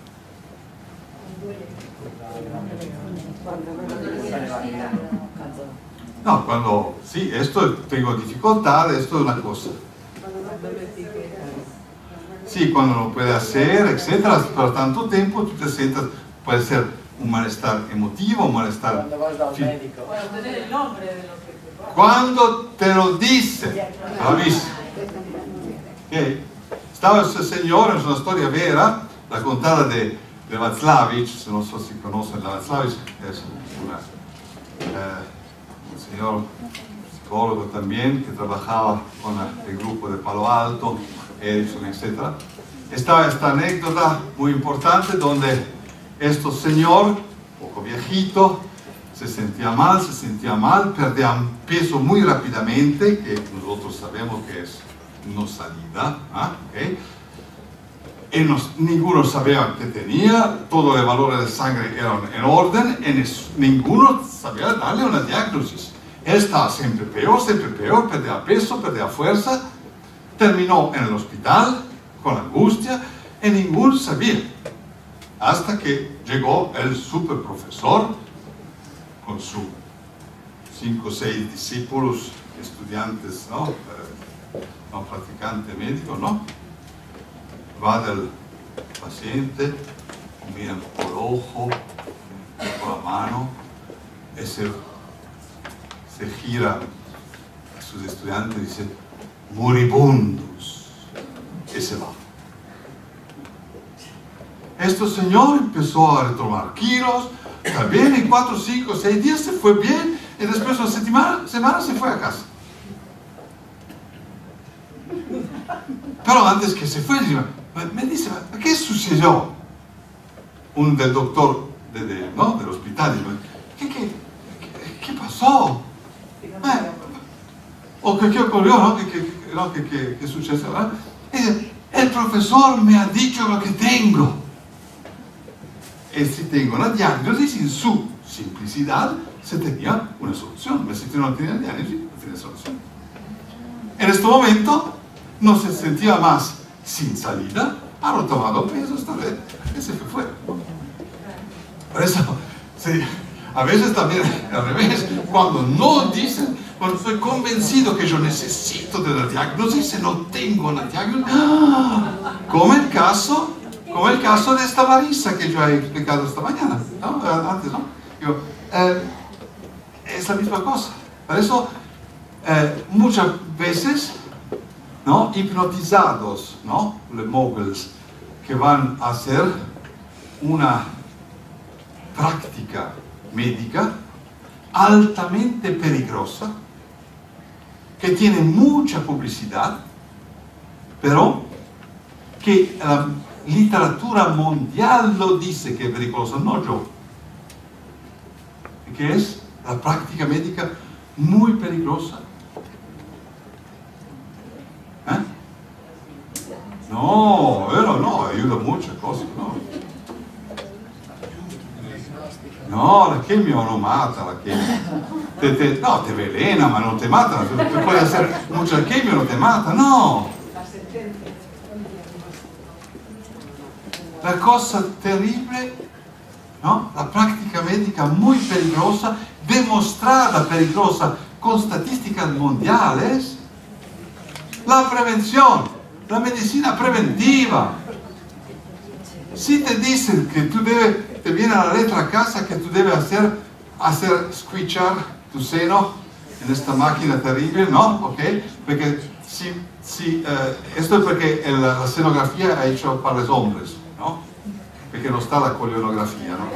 no, cuando, sí, esto tengo dificultad, esto es una cosa. Sí, cuando no puede hacer, etcétera, por tanto tiempo tú te sientas, puede ser un malestar emotivo, un malestar...
Cuando vas al médico.
Bueno, tener el nombre de lo que te pasa.
Cuando te lo dice, avisa. Okay. Estaba ese señor, es una historia vera, la contada de, de Václavich, no sé si conocen a Václavich, es una, eh, un señor psicólogo también, que trabajaba con el grupo de Palo Alto, Edison, etcétera. Estaba esta anécdota muy importante donde este señor, poco viejito, se sentía mal, se sentía mal, perdía peso muy rápidamente, que nosotros sabemos que es no salida, ¿eh? ¿Okay? Y nos, ninguno sabía qué tenía, todos los valores de sangre eran en orden, y ninguno sabía darle una diagnosis. Él estaba siempre peor, siempre peor, perdía peso, perdía fuerza, terminó en el hospital con angustia, y ninguno sabía. Hasta que llegó el super profesor con sus cinco o seis discípulos, estudiantes, ¿no? Eh, no practicante médico, ¿no? Va del paciente, mira por el ojo, por la mano, y se, se gira a sus estudiantes y dice, moribundos, y se va. Este señor empezó a retomar kilos, también en cuatro, cinco, seis días se fue bien, y después de una semana, semana se fue a casa. Pero antes que se fue, me dice, ¿qué sucedió? Un del doctor de, de, ¿no? del hospital, ¿qué, qué, qué, qué pasó? Eh, ¿O qué, qué ocurrió? ¿No? ¿Qué, qué, no? ¿Qué, qué, qué sucedió? ¿No? Dice, el profesor me ha dicho lo que tengo. Y si tengo una diagnosis, en su simplicidad, se tenía una solución. Pero si no tenía diagnosis, no tenía solución. En este momento, no se sentía más sin salida, ha retomado peso esta vez y se fue fuera. Por eso, sí, a veces también al revés, cuando no dicen, cuando estoy convencido que yo necesito de la diagnosis, no tengo la diagnosis, ¡ah! como el caso, como el caso de esta Marisa que yo he explicado esta mañana, ¿no? Antes, ¿no? Digo, eh, es la misma cosa. Por eso, eh, muchas veces, ¿no? Hipnotizados, ¿no? Los moguls que van a hacer una práctica médica altamente peligrosa, que tiene mucha publicidad, pero que la literatura mundial lo dice que es peligrosa, no yo, que es la práctica médica muy peligrosa. ¿Eh? No, pero no, ayuda muchas cosas, no. No, la quimio no mata, la quimio. Te, te, no, te velena, ma no te mata. Te, te puede hacer mucha quimio, no te mata, no. La cosa terrible, ¿no? La práctica médica muy peligrosa, demostrada peligrosa con estadísticas mundiales. La prevención, la medicina preventiva. Si te dicen que tú debes, te viene a la letra a casa que tú debes hacer, hacer squishar tu seno en esta máquina terrible, ¿no? ¿Ok? Porque si, si, eh, esto es porque el, la escenografía ha hecho para los hombres, ¿no? Porque no está la coreografía, ¿no?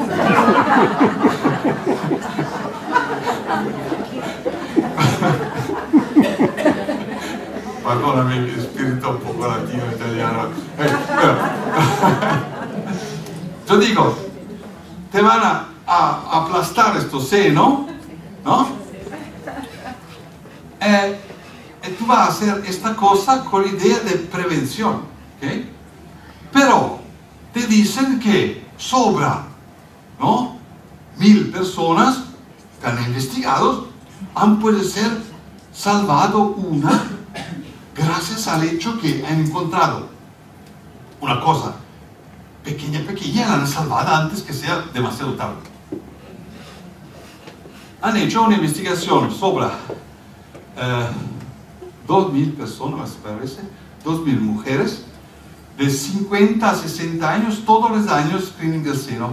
Perdóname mi espíritu un poco latino italiano. Eh, pero, yo digo, te van a, a aplastar esto seno, ¿no? Eh, y tú vas a hacer esta cosa con la idea de prevención, ¿ok? Pero te dicen que sobra, ¿no? Mil personas que han investigado, han podido ser salvado una gracias al hecho que han encontrado una cosa pequeña, pequeña, la han salvado antes que sea demasiado tarde. Han hecho una investigación sobre eh, dos mil personas, me parece, dos mil mujeres de cincuenta a sesenta años, todos los años screening del seno.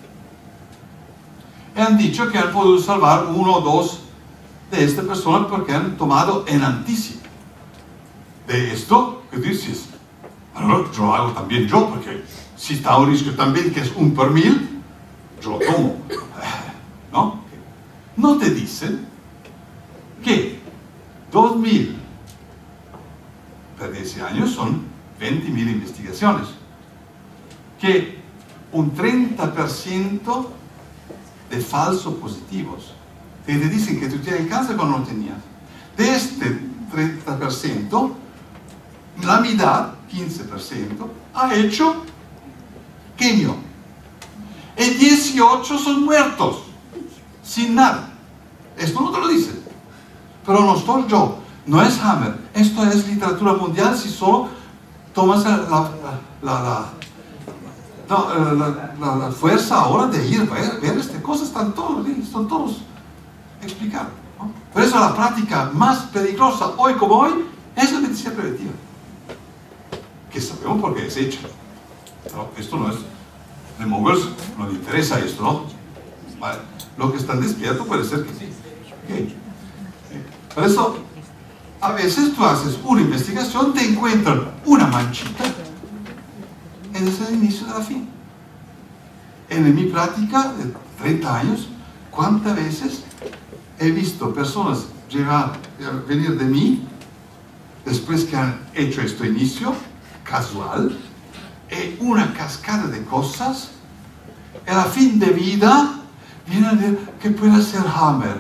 Y han dicho que han podido salvar uno o dos de estas personas porque han tomado en anticipo. De esto, ¿qué dices? Ahora yo lo hago también yo, porque si está un riesgo también que es un por mil, yo lo tomo. ¿No? No te dicen que dos mil per diez años son veinte mil investigaciones, que un treinta por ciento de falsos positivos, que te dicen que tú tienes cáncer cuando no tenías. De este treinta por ciento, la mitad, quince por ciento, ha hecho quimio. Y dieciocho son muertos, sin nada. Esto no te lo dicen. Pero no estoy yo, no es Hammer. Esto es literatura mundial si solo tomas la, la, la, la, no, la, la, la fuerza ahora de ir a ver, ver estas cosas, están todos, están todos explicados, ¿no? Por eso la práctica más peligrosa hoy como hoy es la medicina preventiva, que sabemos por qué es hecha. Pero esto no es, de moguls no le interesa esto, ¿no? Vale. Lo que están despiertos puede ser que sí. Okay. Por eso, a veces tú haces una investigación, te encuentran una manchita, ese es el inicio de la fin. En mi práctica de treinta años, ¿cuántas veces he visto personas llegar, venir de mí después que han hecho este inicio casual, y una cascada de cosas, y a la fin de vida viene a decir que puede ser Hammer?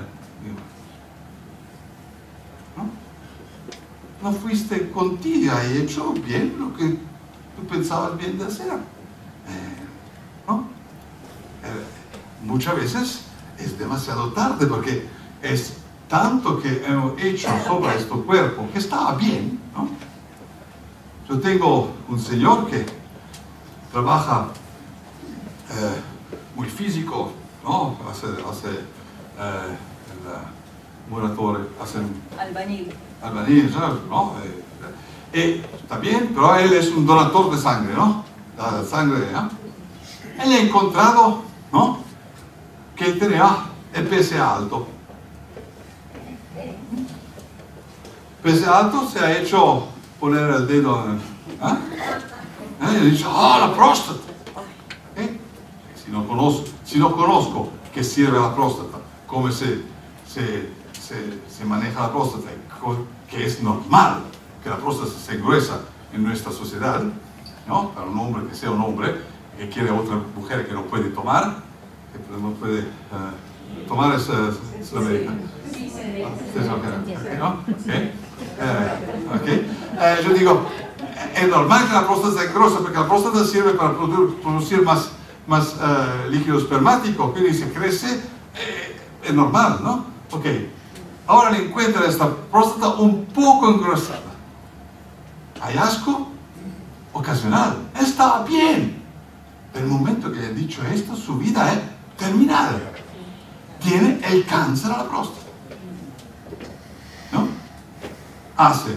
¿No? No fuiste contigo, has hecho bien lo que tú pensabas bien de hacer. Eh, ¿no? Eh, muchas veces es demasiado tarde porque es tanto que hemos hecho sobre este cuerpo que estaba bien, ¿no? Yo tengo un señor que trabaja eh, muy físico, ¿no? Hace, hace eh, el muratore, hace
Albañil.
albañil, ¿sabes? ¿No? Eh, eh, está bien, pero él es un donador de sangre, ¿no? La sangre, ¿no? Él ha encontrado, ¿no? Que tenía el P S A alto. P S A alto se ha hecho poner el dedo en... ¿eh? ¿Eh? Y ha dicho, ¡ah, la próstata! ¿Eh? Si no conozco, si no conozco qué sirve la próstata, cómo se, se, se, se maneja la próstata, que es normal que la próstata se gruesa en nuestra sociedad, ¿no? Para un hombre que sea un hombre, que quiere a otra mujer que no puede tomar, que no puede uh, tomar esa, esa médica.
Sí, se ve.
¿No? Okay. Uh, okay. Uh, yo digo, es normal que la próstata sea grosa porque la próstata sirve para produ producir más, más uh, líquido espermático, que se crece, eh, es normal, ¿no? Ok. Ahora le encuentra esta próstata un poco engrosada. Hallazgo ocasional. Estaba bien. Del momento que le he dicho esto, su vida es terminada. Tiene el cáncer a la próstata. ¿No? Hace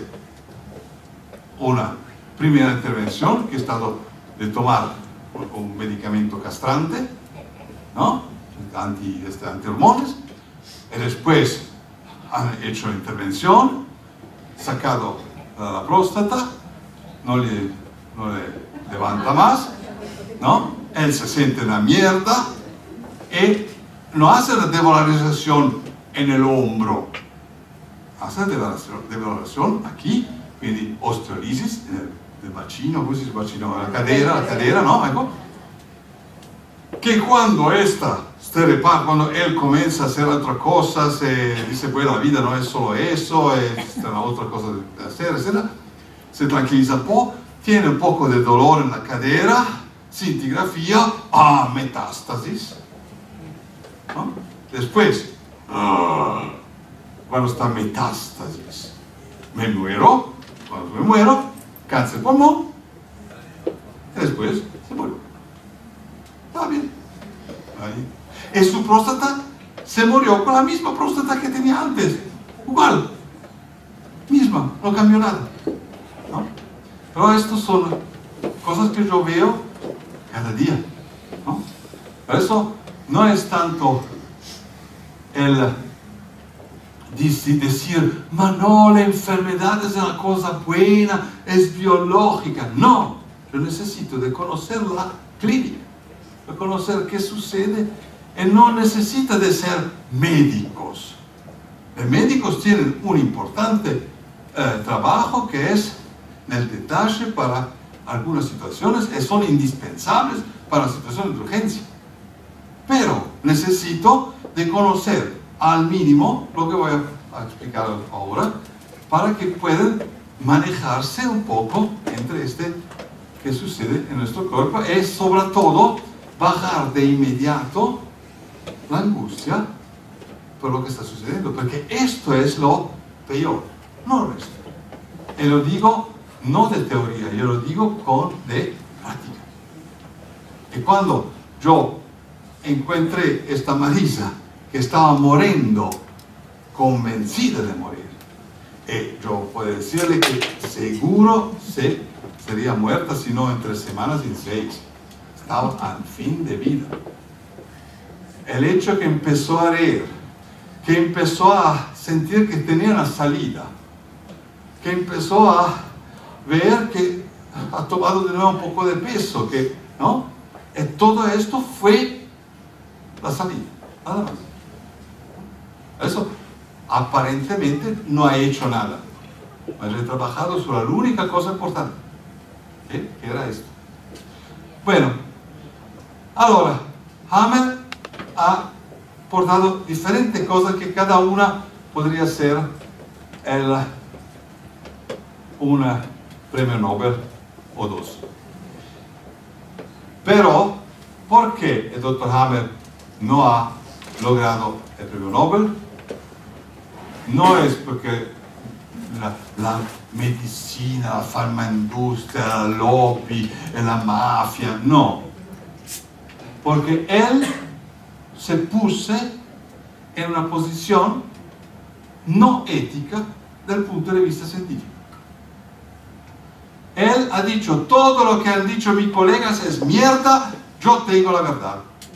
una primera intervención que ha estado de tomar un medicamento castrante, ¿no? Anti, este, antihormones. Y después han hecho intervención, sacado la próstata, no le, no le levanta más, ¿no? Él se siente una mierda y no hace la devalorización en el hombro, hace la devalorización aquí, quindi osteolisis en el, el bacino, ¿cómo se dice bacino? La cadera, la cadera, ¿no? Ecco. Que cuando esta se repara, cuando él comienza a hacer otra cosa, se dice, bueno, la vida no es solo eso, es una otra cosa de hacer, etcétera, se tranquiliza un poco, tiene un poco de dolor en la cadera, cintigrafía, ah, metástasis, ¿no? Después, ah, cuando está metástasis, me muero, cuando me muero, cáncer de pulmón, y después se muere. Está bien. Ahí. Y su próstata se murió con la misma próstata que tenía antes, igual, misma, no cambió nada, ¿no? Pero estas son cosas que yo veo cada día, ¿no? Por eso no es tanto el decir, ma no, la enfermedad es una cosa buena, es biológica. No, yo necesito de conocer la clínica, de conocer qué sucede, y no necesita de ser médicos. Los médicos tienen un importante eh, trabajo que es el detalle para algunas situaciones y son indispensables para situaciones de urgencia. Pero necesito de conocer al mínimo lo que voy a, a explicar ahora para que puedan manejarse un poco entre este que sucede en nuestro cuerpo y sobre todo bajar de inmediato la angustia por lo que está sucediendo, porque esto es lo peor, no el resto. Y lo digo no de teoría, yo lo digo con de práctica. Y cuando yo encontré esta Marisa que estaba muriendo, convencida de morir, y yo puedo decirle que seguro se sería muerta, si no en tres semanas, en seis. Estaba al fin de vida. El hecho que empezó a reír, que empezó a sentir que tenía una salida, que empezó a ver que ha tomado de nuevo un poco de peso, que, ¿no? Y todo esto fue la salida, nada más. Eso aparentemente no ha hecho nada, pero he trabajado sobre la única cosa importante, ¿eh? Que era esto. Bueno, ahora, Hammer ha portado diferentes cosas que cada una podría ser el, un premio Nobel o dos. Pero, ¿por qué el doctor Hammer no ha logrado el premio Nobel? No es porque la, la medicina, la farmaindustria, la lobby, la mafia, no. Porque él se puso en una posición no ética del punto de vista científico. Él ha dicho, todo lo que han dicho mis colegas es mierda, yo tengo la verdad.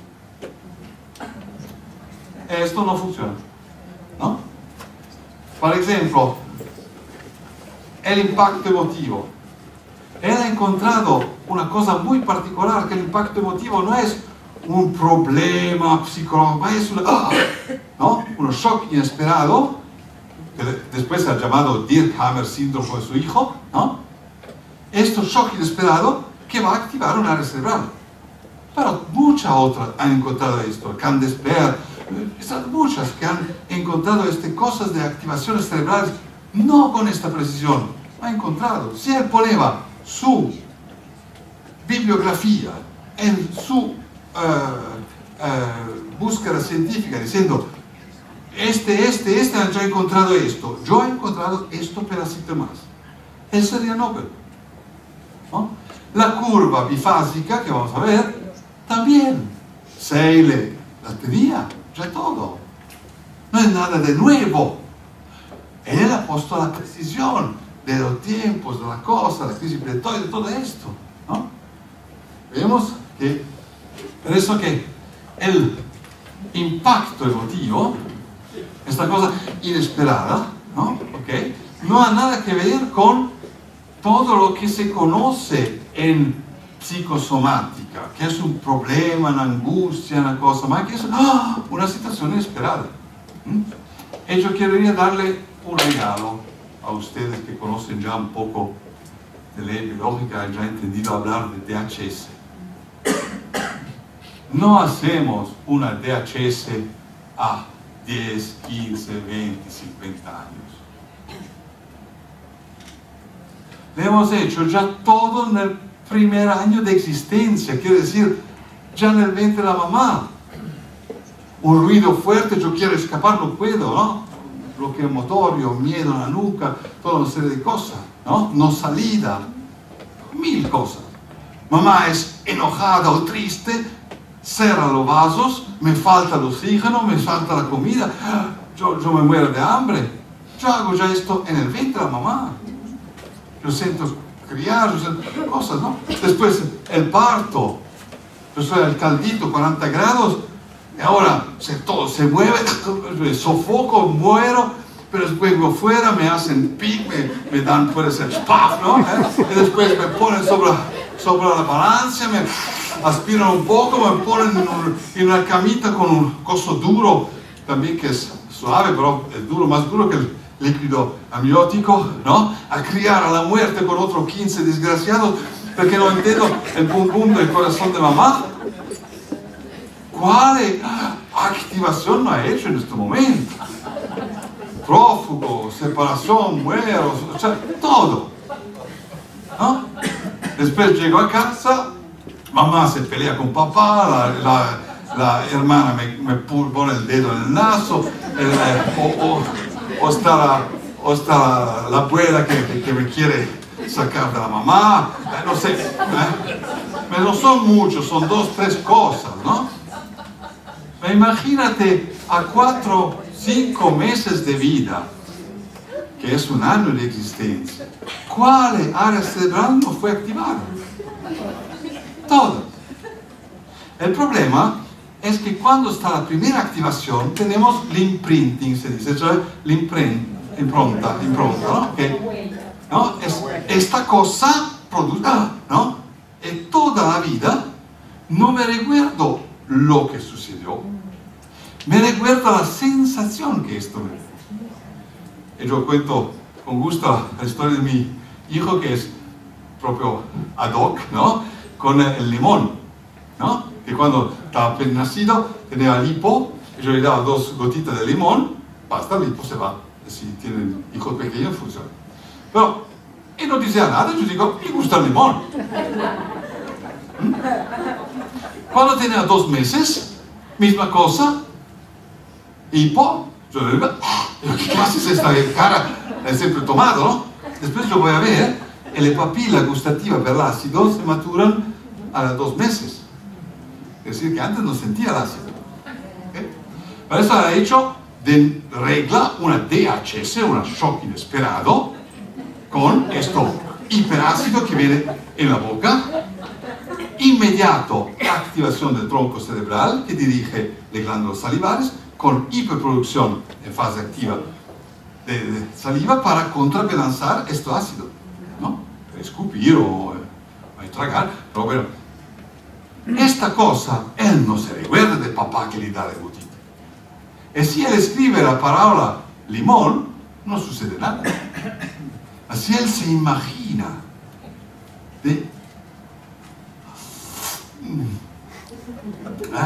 Esto no funciona, ¿no? Por ejemplo, el impacto emotivo. Él ha encontrado una cosa muy particular, que el impacto emotivo no es un problema psicológico, es una, ¿no? un shock inesperado, que después se ha llamado Dirkhammer Syndrome por su hijo, ¿no? Este shock inesperado que va a activar un área cerebral. Pero muchas otras han encontrado esto, Candace-Pert, muchas que han encontrado estas cosas de activaciones cerebrales, no con esta precisión, ha encontrado. Si él ponía su bibliografía en su uh, uh, búsqueda científica diciendo, este, este, este han ya encontrado esto, yo he encontrado esto pedacito más, él sería Nobel, ¿no? La curva bifásica que vamos a ver también Seyle la tenía, ya todo, no es nada de nuevo. Él ha puesto la precisión de los tiempos, de la cosa, la crisis pletoide, de todo esto, ¿no? Vemos que, por eso que el impacto emotivo, esta cosa inesperada, ¿no? ¿Okay? No ha nada que ver con todo lo que se conoce en psicosomática, que es un problema, una angustia, una cosa, más que es ¡ah! Una situación inesperada. ¿Mm? Y yo quería darle un regalo a ustedes que conocen ya un poco de ley biológica y ya han entendido hablar de D H S. No hacemos una D H S a diez, quince, veinte, cincuenta años. Le hemos hecho ya todo en el primer año de existencia, quiere decir, ya en el vientre de la mamá. Un ruido fuerte, yo quiero escapar, no puedo, ¿no? Bloqueo motorio, miedo en la nuca, toda una serie de cosas, ¿no? No salida, mil cosas. Mamá es enojada o triste, cierra los vasos, me falta el oxígeno, me falta la comida, yo, yo me muero de hambre. Yo hago ya esto en el vientre de la mamá. Yo siento criar, yo siento cosas, ¿no? Después el parto, yo soy el caldito, cuarenta grados, y ahora se, todo se mueve, me sofoco, muero, pero después voy fuera, me hacen pic, me, me dan, puede ser spaf, ¿no? ¿Eh? Y después me ponen sobre, sobre la balanza, me aspiran un poco, me ponen en, un, en una camita con un coso duro, también que es suave, pero es duro, más duro que el líquido amniótico, ¿no? A criar a la muerte con otros quince desgraciados, porque no entiendo el pum pum del corazón de mamá. ¿Cuál activación no ha hecho en este momento? Prófugo, separación, muero, o sea, todo, ¿no? Después llego a casa, mamá se pelea con papá, la, la, la hermana me, me pone el dedo en el naso, el, o, o, o está, la, o está la, la abuela que, que, que me quiere sacar de la mamá, eh, no sé, ¿eh? Pero no son muchos, son dos, tres cosas, ¿no? Imagínate a cuatro, cinco meses de vida, que es un año de existencia, ¿cuál área cerebral no fue activada? Todo. El problema es que cuando está la primera activación tenemos el imprinting, se dice, cioè l'impronta, impronta, ¿no? Que, ¿no? Es, esta cosa produce, ¿no? Y toda la vida no me recuerdo lo que sucedió, me recuerda la sensación que esto me dio. Y yo cuento con gusto la historia de mi hijo, que es propio ad hoc, ¿no? Con el limón, ¿no? Que cuando estaba apenas nacido tenía hipo, y yo le daba dos gotitas de limón, basta, el hipo se va. Si tienen hijos pequeños funciona. Pero, y no decía nada, yo digo, me gusta el limón. ¿Mm? Cuando tenía dos meses, misma cosa, hipo, yo le digo, Digo, ¿qué clase es esta cara? La he sempre tomado, ¿no? Después lo voy a ver, y la papila gustativa per l'ácido se maturan a los dos meses. Es decir, que antes no sentía el ácido. ¿Okay? Para eso ha hecho de regla una D H S, un shock inesperado, con esto hiperácido que viene en la boca, inmediato activación del tronco cerebral que dirige las glándulas salivares con hiperproducción en fase activa de, de saliva para contrabalanzar este ácido, ¿no? Escupir o, o tragar, pero bueno, esta cosa él no se recuerda de papá que le da la gotita. Y si él escribe la palabra limón, no sucede nada. Así él se imagina de... Ah.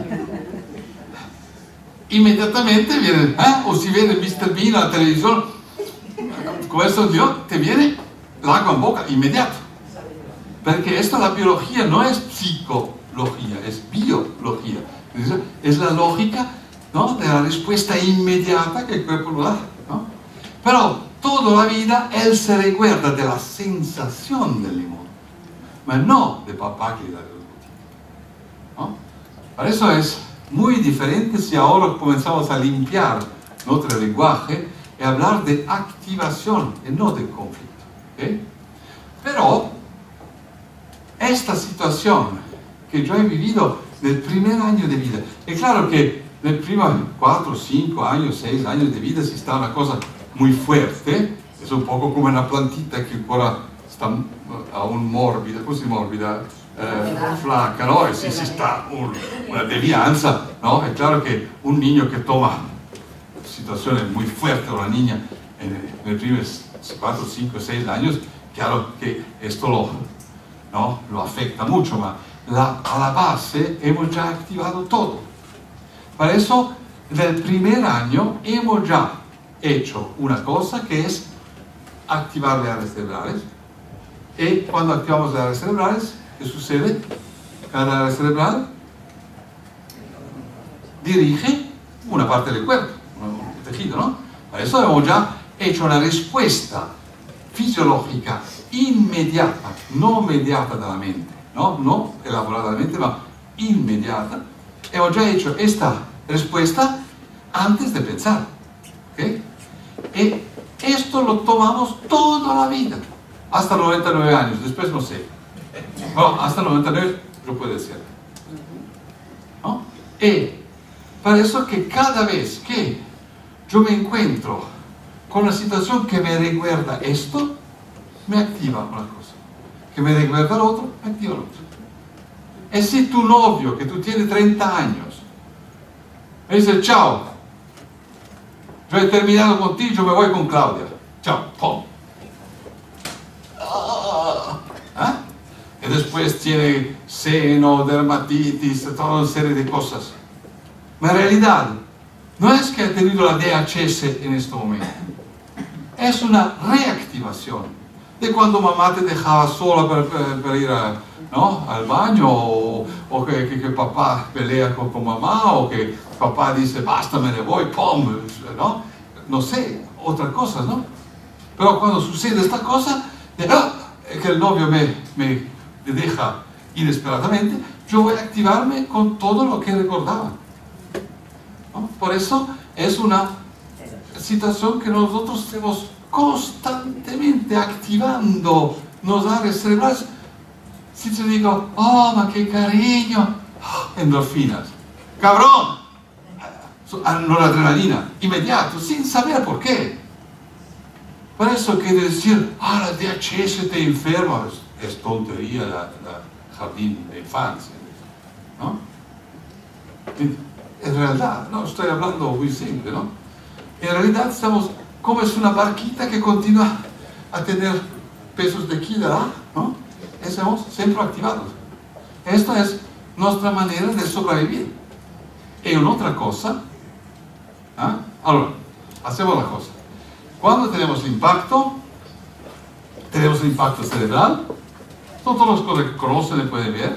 Inmediatamente viene, ¿eh? O si viene mister Bean a la televisión, con eso Dios te viene el agua en boca, inmediato. Porque esto, la biología no es psicología, es biología. Es la lógica, ¿no?, de la respuesta inmediata que el cuerpo lo da, ¿no? Pero toda la vida él se recuerda de la sensación del limón, pero no de papá que le da el gotito, ¿no? Por eso es muy diferente si ahora comenzamos a limpiar nuestro lenguaje y hablar de activación y no de conflicto, ¿okay? Pero esta situación que yo he vivido del primer año de vida, es claro que en los primeros cuatro, cinco años, seis años de vida, si está una cosa muy fuerte, es un poco como una plantita que ancora está aún mórbida, così mórbida, eh, flaca, ¿no? Y si, si está un, una devianza, ¿no? Es claro que un niño que toma situaciones muy fuertes, una niña en, en los primeros cuatro, cinco, seis años, claro que esto lo, ¿no?, lo afecta mucho, pero la, a la base hemos ya activado todo. Para eso, del primer año hemos ya hecho una cosa que es activar las áreas cerebrales. Y cuando activamos las áreas cerebrales, ¿qué sucede? Cada área cerebral dirige una parte del cuerpo, un tejido, ¿no? Para eso hemos ya hecho una respuesta fisiológica inmediata, no mediata de la mente, no, no elaborada de la mente, pero inmediata. Hemos ya hecho esta respuesta antes de pensar, ¿okay? Y esto lo tomamos toda la vida, hasta los noventa y nueve años, después no sé. Bueno, hasta los noventa y nueve lo puede decir, ¿no? Y para eso que cada vez que yo me encuentro con una situación que me recuerda esto, me activa una cosa, que me recuerda el otro, me activa el otro. Y si tu novio, que tú tienes treinta años, me dice, chao, yo he terminado contigo, yo me voy con Claudia, chao, pum. ¿Ah? Y después tiene seno, dermatitis, toda una serie de cosas. Pero en realidad, no es que ha tenido la D H S en este momento, es una reactivación de cuando mamá te dejaba sola para ir a, ¿no?, al baño, o, o que, que, que papá pelea con, con mamá, o que papá dice, basta, me le voy, pum, ¿no? No sé, otras cosas, ¿no? Pero cuando sucede esta cosa, de, ¡ah!, que el novio me, me, me deja inesperadamente, yo voy a activarme con todo lo que recordaba, ¿no? Por eso es una situación que nosotros estamos constantemente activando las áreas cerebrales. Si te digo, oh, ma qué cariño, oh, endorfinas, cabrón, noradrenalina, inmediato, sin saber por qué. Por eso quiere decir, ah, la D H S te enferma, es, es tontería la, la jardín de infancia, ¿no? En, en realidad, no, estoy hablando muy simple, ¿no? En realidad estamos, como es una barquita que continúa a tener pesos de aquí, ¿verdad? ¿No? Estamos siempre activados. Esta es nuestra manera de sobrevivir. Y una otra cosa, ¿eh? Ahora, hacemos la cosa. Cuando tenemos el impacto, tenemos el impacto cerebral, todos los que conocen y pueden ver.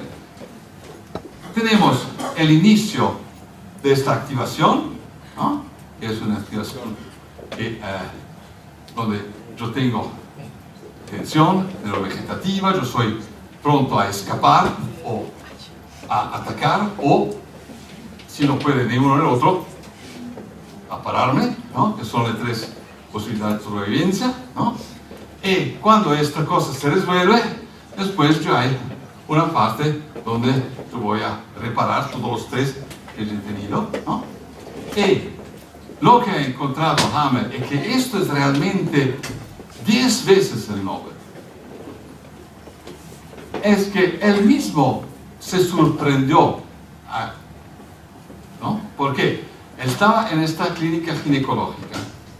Tenemos el inicio de esta activación, ¿no?, que es una activación que, eh, donde yo tengo tensión neurovegetativa, yo soy pronto a escapar o a atacar, o si no puede ni uno ni el otro, a pararme, ¿no? Que son las tres posibilidades de sobrevivencia, ¿no? Y cuando esta cosa se resuelve, después ya hay una parte donde yo voy a reparar todos los tres que he tenido, ¿no? Y lo que ha encontrado Hammer es que esto es realmente diez veces el Nobel. Es que él mismo se sorprendió, ¿no? Porque él estaba en esta clínica ginecológica.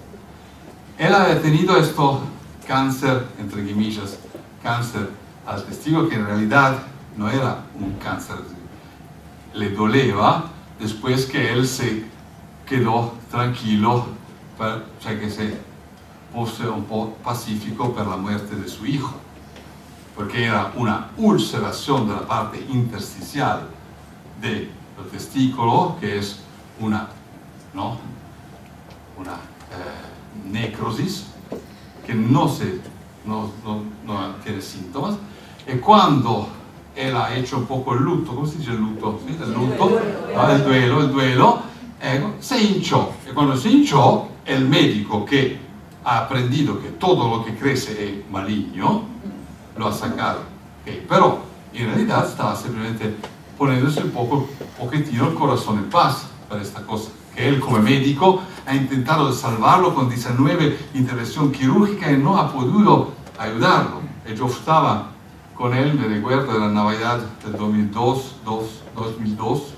Él había tenido esto cáncer, entre comillas, cáncer al testigo, que en realidad no era un cáncer. Le doleva después que él se quedó tranquilo, per, cioè che se fosse un po' pacifico per la muerte de su hijo, porque era una ulceración de la parte intersticial del testículo, que es una, ¿no? una eh, necrosis que no, se, no, no, no tiene síntomas, y cuando él ha hecho un poco el luto, ¿cómo se dice el luto? ¿Sí? El luto, ¿no? el duelo, el duelo, ecco, se hinchó, y cuando se hinchó, el médico que ha aprendido que todo lo que crece es maligno, lo ha sacado, okay. Pero en realidad estaba simplemente poniéndose un poco, un poquitino el corazón en paz para esta cosa, que él como médico ha intentado salvarlo con diecinueve intervenciones quirúrgicas y no ha podido ayudarlo. Y yo estaba con él, me recuerdo, de la Navidad del dos mil dos, dos mil dos,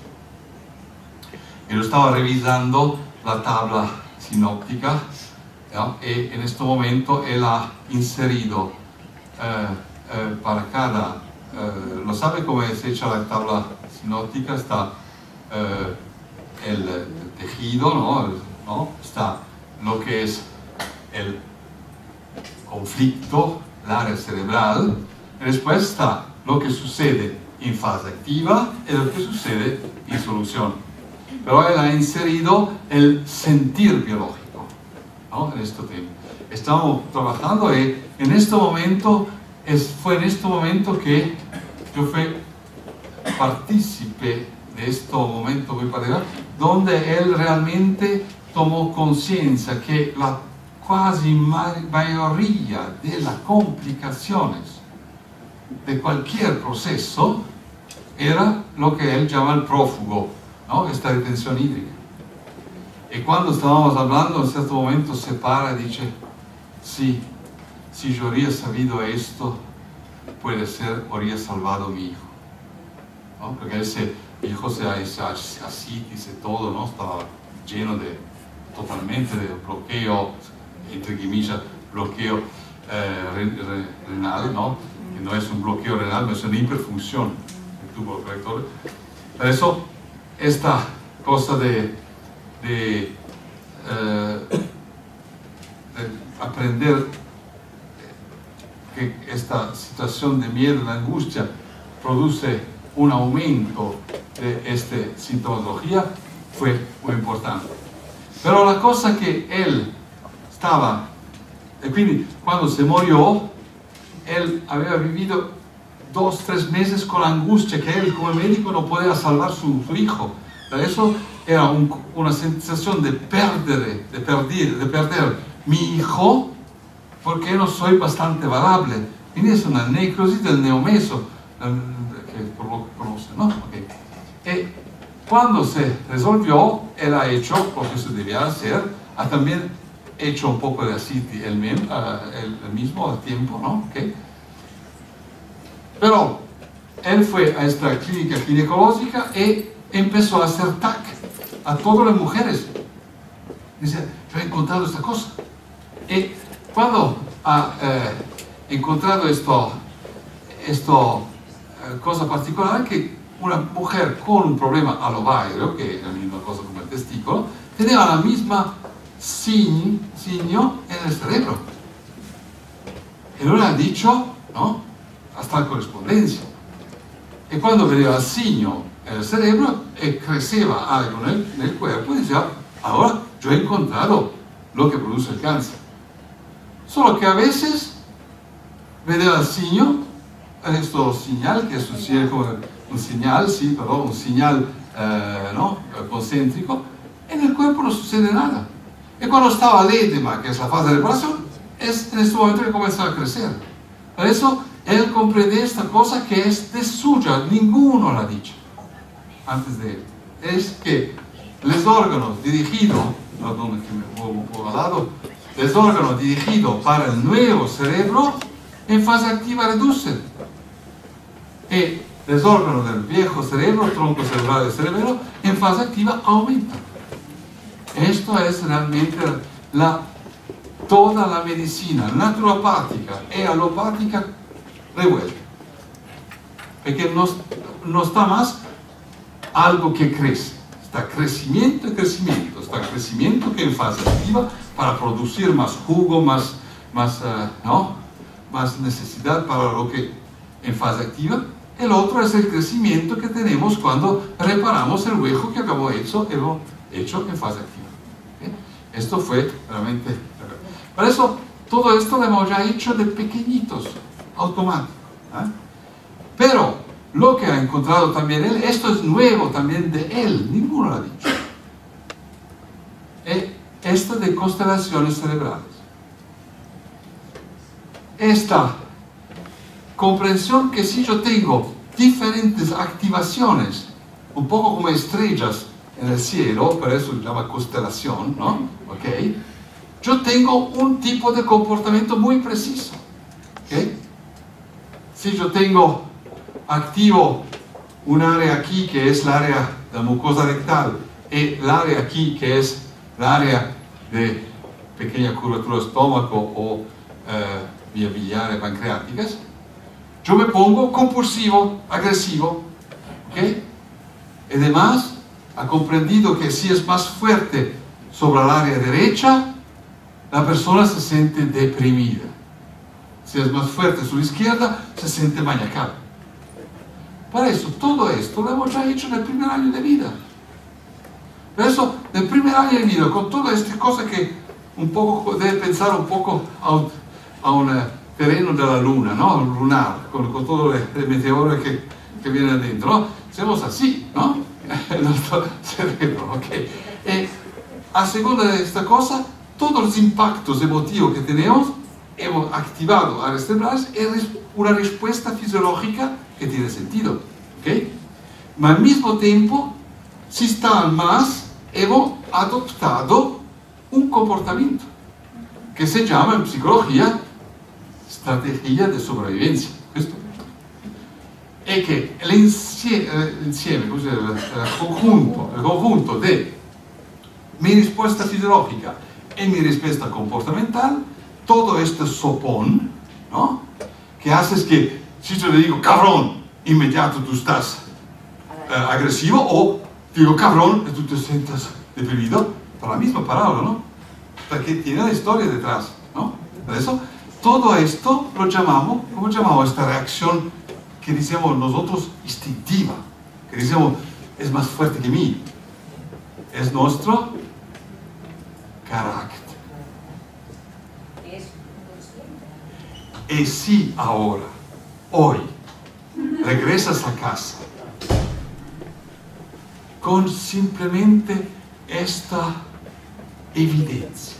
y lo estaba revisando la tabla sinóptica, ¿no? Y en este momento él ha inserido eh, eh, para cada, eh, ¿lo sabe cómo es hecha la tabla sinóptica? Está eh, el, el tejido, ¿no? El, ¿no? Está lo que es el conflicto, el área cerebral, y después está lo que sucede en fase activa y lo que sucede en solución. Pero él ha inserido el sentir biológico, ¿no? En este tema. Estamos trabajando y en este momento, es, fue en este momento que yo fui partícipe de este momento muy particular, donde él realmente tomó conciencia que la quasi mayoría de las complicaciones de cualquier proceso era lo que él llama el prófugo, ¿no? Esta retención hídrica. Y cuando estábamos hablando, en cierto momento se para y dice, sí, si yo habría sabido esto, puede ser, habría salvado a mi hijo, ¿no? Porque ese hijo se ha hecho así, dice todo, ¿no? Estaba lleno de, totalmente de bloqueo, entre comillas, bloqueo eh, renal, ¿no? Que no es un bloqueo renal, es una hiperfunción del tubo colector. Por eso, esta cosa de, de, eh, de aprender que esta situación de miedo, de angustia, produce un aumento de esta sintomatología, fue muy importante. Pero la cosa que él estaba, y quindi cuando se murió, él había vivido dos, tres meses con la angustia que él como médico no podía salvar su, su hijo. Por eso era un, una sensación de perder, de perder, de perder mi hijo, porque no soy bastante valable. Y es una necrosis del neomeso, que por lo que conoce, ¿no? Okay. Y cuando se resolvió, él ha hecho lo que se debía hacer, ha también hecho un poco de ascitis él, él, él mismo al tiempo, ¿no? Okay. Pero él fue a esta clínica ginecológica y empezó a hacer T A C a todas las mujeres. Dice, yo he encontrado esta cosa. Y cuando ha eh, encontrado esto, esto eh, cosa particular, que una mujer con un problema al ovario, que es la misma cosa como el testículo, tenía la misma signo, signo en el cerebro. Y luego le ha dicho, ¿no? Hasta la correspondencia. Y cuando vedeva il segno nel cerebro e creceva algo nel, nel cuerpo, decía, ahora yo he encontrado lo que produce el cáncer. Solo que a veces vede el signo, esto señal, que es un, como un señal, sí, perdón, un señal eh, ¿no? concéntrico, en el cuerpo no sucede nada. Y cuando estaba el edema, que es la fase de reparación, es en este momento que comienza a crecer. Por eso, él comprende esta cosa que es de suya, ninguno la ha dicho antes de él. Es que los órganos dirigidos, perdón, que me muevo un poco al lado, los órganos dirigidos para el nuevo cerebro, en fase activa reducen. Y los órganos del viejo cerebro, tronco cerebral del cerebro, en fase activa aumentan. Esto es realmente la, toda la medicina naturopática y alopática revuelta. Porque no, no está más algo que crece. Está crecimiento y crecimiento. Está crecimiento que en fase activa para producir más jugo, más, más, uh, ¿no? más necesidad para lo que en fase activa. El otro es el crecimiento que tenemos cuando reparamos el hueco que acabamos hecho, hecho en fase activa. ¿Okay? Esto fue realmente... Por eso, todo esto lo hemos ya hecho de pequeñitos, automático. ¿eh? Pero, lo que ha encontrado también él, esto es nuevo también de él, ninguno lo ha dicho. Eh, esto de constelaciones cerebrales. Esta comprensión que si yo tengo diferentes activaciones, un poco como estrellas en el cielo, por eso se llama constelación, ¿no? ¿Okay? Yo tengo un tipo de comportamiento muy preciso. ¿Okay? Si yo tengo activo un área aquí que es el área de la mucosa rectal y el área aquí que es el área de pequeña curvatura estómago o eh, vía biliar y pancreáticas, yo me pongo compulsivo, agresivo, ¿ok? Y además, ha comprendido que si es más fuerte sobre el área derecha, la persona se siente deprimida. Si es más fuerte sobre la izquierda, se siente maniacal. Por eso, todo esto lo hemos ya hecho en el primer año de vida. Por eso, en el primer año de vida, con toda esta cosa que un poco debe pensar un poco a un, a un uh, terreno de la luna, ¿no? Lunar, con, con todo el, el meteoro que, que viene adentro, ¿no? Hacemos así, ¿no? El nuestro cerebro, ¿ok? Y a segunda de esta cosa, todos los impactos emotivos que tenemos, hemos activado a las cerebrales, es una respuesta fisiológica que tiene sentido, ¿ok? Pero al mismo tiempo, si está más, hemos adoptado un comportamiento que se llama en psicología estrategia de sobrevivencia. Questo. E che l'insieme, così, il, conjunto, il conjunto de mi risposta fisiológica y mi respuesta comportamental, todo este sopón, ¿no? Que haces que, si yo le digo cabrón, inmediato tú estás eh, agresivo, o digo cabrón y tú te sientas deprimido, por la misma palabra, ¿no? Porque tiene la historia detrás, ¿no? Por eso, todo esto lo llamamos, ¿cómo llamamos esta reacción que decimos nosotros instintiva? Que decimos, es más fuerte que mí. Es nuestro carácter. Y si ahora, hoy, regresas a casa con simplemente esta evidencia,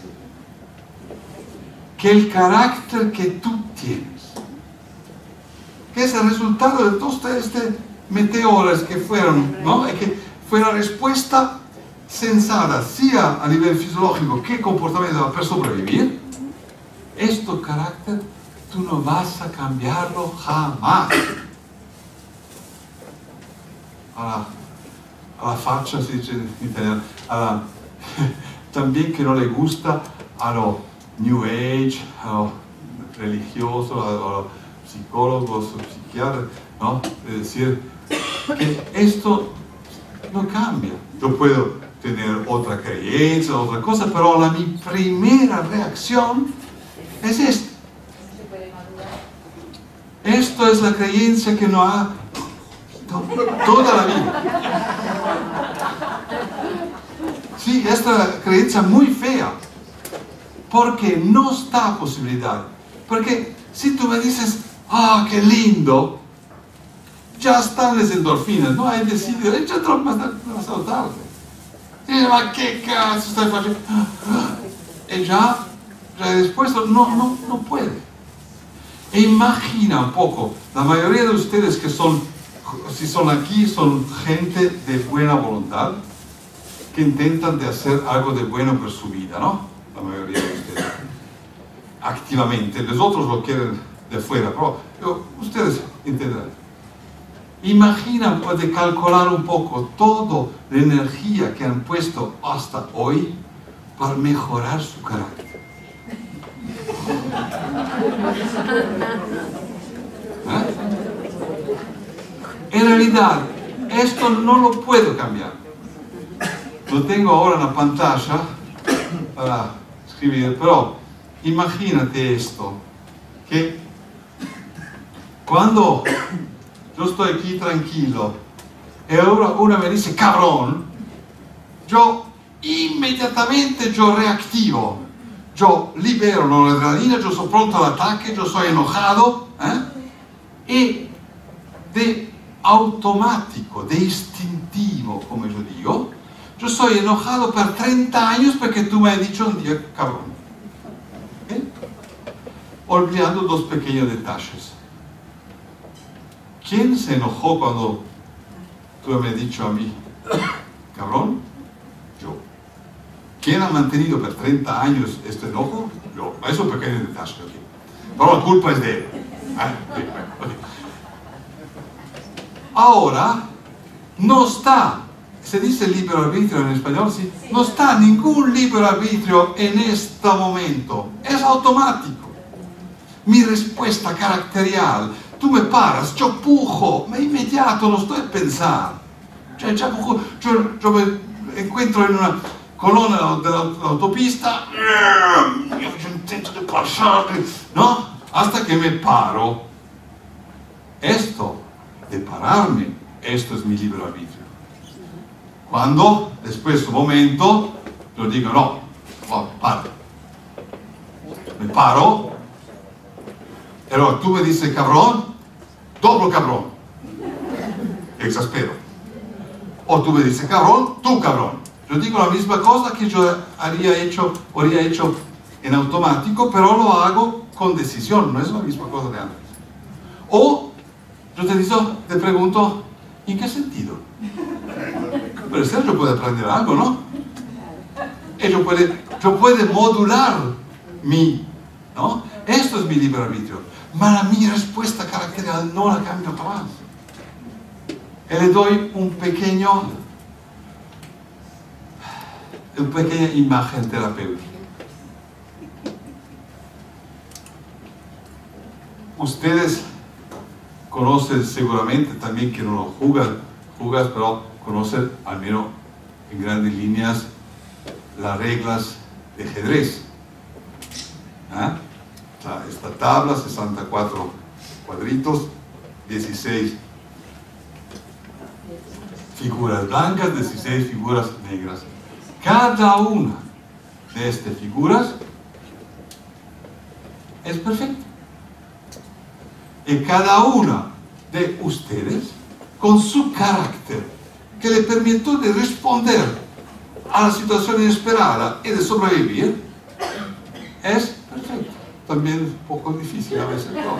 que el carácter que tú tienes, que es el resultado de todos estos meteoros que fueron, ¿no? Y que fue la respuesta sensata, sea a nivel fisiológico que comportamiento para sobrevivir, este carácter tú no vas a cambiarlo jamás. A la, a la facha, se dice en italiano, a la, también que no le gusta a lo New Age, a lo religioso, a los psicólogos, a los psiquiatras, ¿no? Es decir, que esto no cambia. Yo puedo tener otra creencia, otra cosa, pero la, mi primera reacción es esta. Esto es la creencia que no ha toda la vida. Sí, esta creencia muy fea. Porque no está posibilidad. Porque si tú me dices, ah, qué lindo, ya están las endorfinas, no hay decidido, es ya demasiado tarde. Dice, ma qué caso estoy haciendo. Y ya, ya después no, no, no puede. E imagina un poco, la mayoría de ustedes que son, si son aquí, son gente de buena voluntad, que intentan de hacer algo de bueno por su vida, ¿no? La mayoría de ustedes. Activamente, los otros lo quieren de fuera, pero yo, ustedes entenderán. Imagina de calcular un poco toda la energía que han puesto hasta hoy para mejorar su carácter. ¿Eh? En realidad, esto no lo puedo cambiar. Lo tengo ahora en la pantalla para escribir, pero imagínate esto, que cuando yo estoy aquí tranquilo y ahora una me dice cabrón, yo inmediatamente yo reactivo, yo libero la adrenalina, yo soy pronto al ataque, yo soy enojado, ¿eh? Y de automático, de instintivo, como yo digo, yo soy enojado por treinta años porque tú me has dicho un día cabrón. ¿Eh? Olvidando dos pequeños detalles. ¿Quién se enojó cuando tú me has dicho a mí cabrón? Yo. ¿Quién ha mantenido por treinta años este enojo? Yo. Eso es un pequeño detalle. Okay. Pero la culpa es de él. ¿Eh? Okay. Okay. Ahora, no está, se dice libre arbitrio en español, ¿sí? No está ningún libre arbitrio en este momento. Es automático. Mi respuesta caracterial, tú me paras, yo pujo, me inmediato, no estoy a pensar. Cioè, yo, yo, yo me encuentro en una colonna de la autopista, yo intento de pasar, ¿no? Hasta que me paro. Esto de pararme, esto es mi libre arbitrio. Cuando, después de un momento, yo digo, no, oh, para. Me paro, pero tú me dices cabrón, doble cabrón, exaspero. O tú me dices cabrón, tú cabrón. Yo digo la misma cosa que yo habría hecho, habría hecho en automático, pero lo hago con decisión, no es la misma cosa de antes. O yo te, digo, te pregunto, ¿en qué sentido? Pero Sergio puede aprender algo, ¿no? Y yo puede, yo puede modular mi, ¿no? Esto es mi libre arbitrio. Pero mi respuesta caracterial no la cambio jamás. Y le doy un pequeño, una pequeña imagen terapéutica. Ustedes conocen seguramente también que no lo jugan, jugas, pero conocen al menos en grandes líneas las reglas de ajedrez. ¿Ah? Esta tabla, sesenta y cuatro cuadritos, dieciséis figuras blancas, dieciséis figuras negras. Cada una de estas figuras es perfecta. Y cada una de ustedes, con su carácter, que le permitió de responder a la situación inesperada y de sobrevivir, es perfecto. También es un poco difícil a veces, ¿no?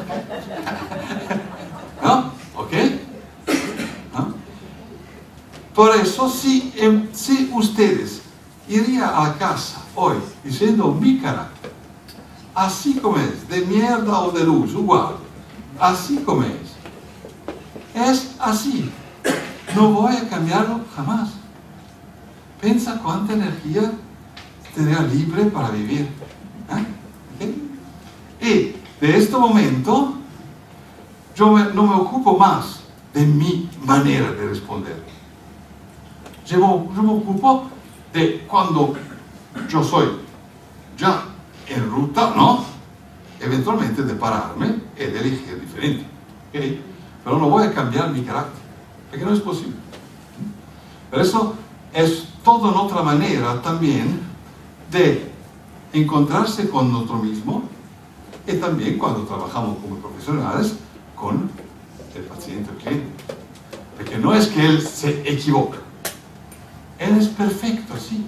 ¿No? ¿Ok? ¿No? Por eso, si, si ustedes irían a la casa hoy diciendo mi carácter, así como es, de mierda o de luz, igual, así como es, es así, no voy a cambiarlo jamás. Piensa cuánta energía tendría libre para vivir. ¿Eh? ¿Okay? Y de este momento, yo me, no me ocupo más de mi manera de responder. Yo, yo me ocupo de cuando yo soy ya en ruta, ¿no? Eventualmente de pararme y de elegir diferente. ¿Okay? Pero no voy a cambiar mi carácter, porque no es posible. Por eso es toda otra manera también de encontrarse con nosotros mismos y también cuando trabajamos como profesionales con el paciente o cliente. Porque no es que él se equivoca, él es perfecto, sí.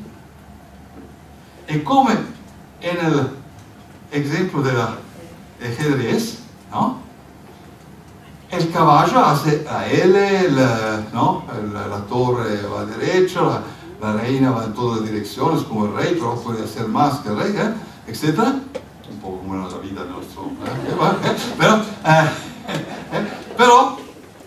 Y como en el ejemplo del ajedrez, ¿no? El caballo hace la L, la, ¿no? la, la torre va a derecha, la, la reina va en todas las direcciones como el rey, pero puede hacer más que el rey, ¿eh? etcétera. Un poco como en la vida nuestra. ¿eh? Pero, eh, eh, pero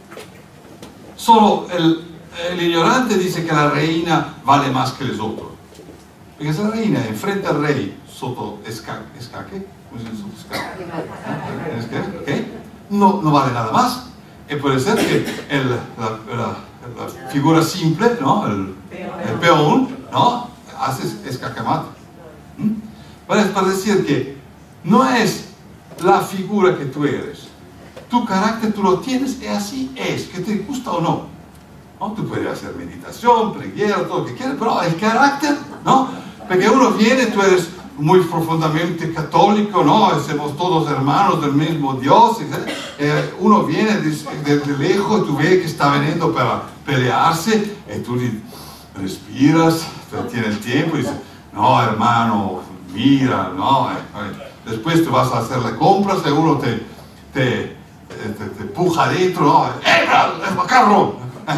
solo el, el ignorante dice que la reina vale más que los otros. Porque si la reina enfrenta al rey sotto escaque, escaque, ¿cómo se dice sotto escaque? ¿Escaque? ¿Okay? No, no vale nada más. Y puede ser que el, la, la, la figura simple, ¿no? el, el peón, ¿no? hace escacamate. ¿Mm? Para, para decir que no es la figura que tú eres. Tu carácter tú lo tienes y así es, que te gusta o no. ¿No? Tú puedes hacer meditación, preghiera, todo lo que quieras, pero el carácter, ¿no? Porque uno viene, tú eres muy profundamente católico, ¿no? Somos todos hermanos del mismo Dios. Eh, uno viene desde de lejos y tú ves que está veniendo para pelearse y tú respiras, te tienes tiempo y dices, no, hermano, mira, no. Eh, eh. Después te vas a hacer las compras y uno te, te, te, te puja adentro, ¿no? ¡Eh, el macarro!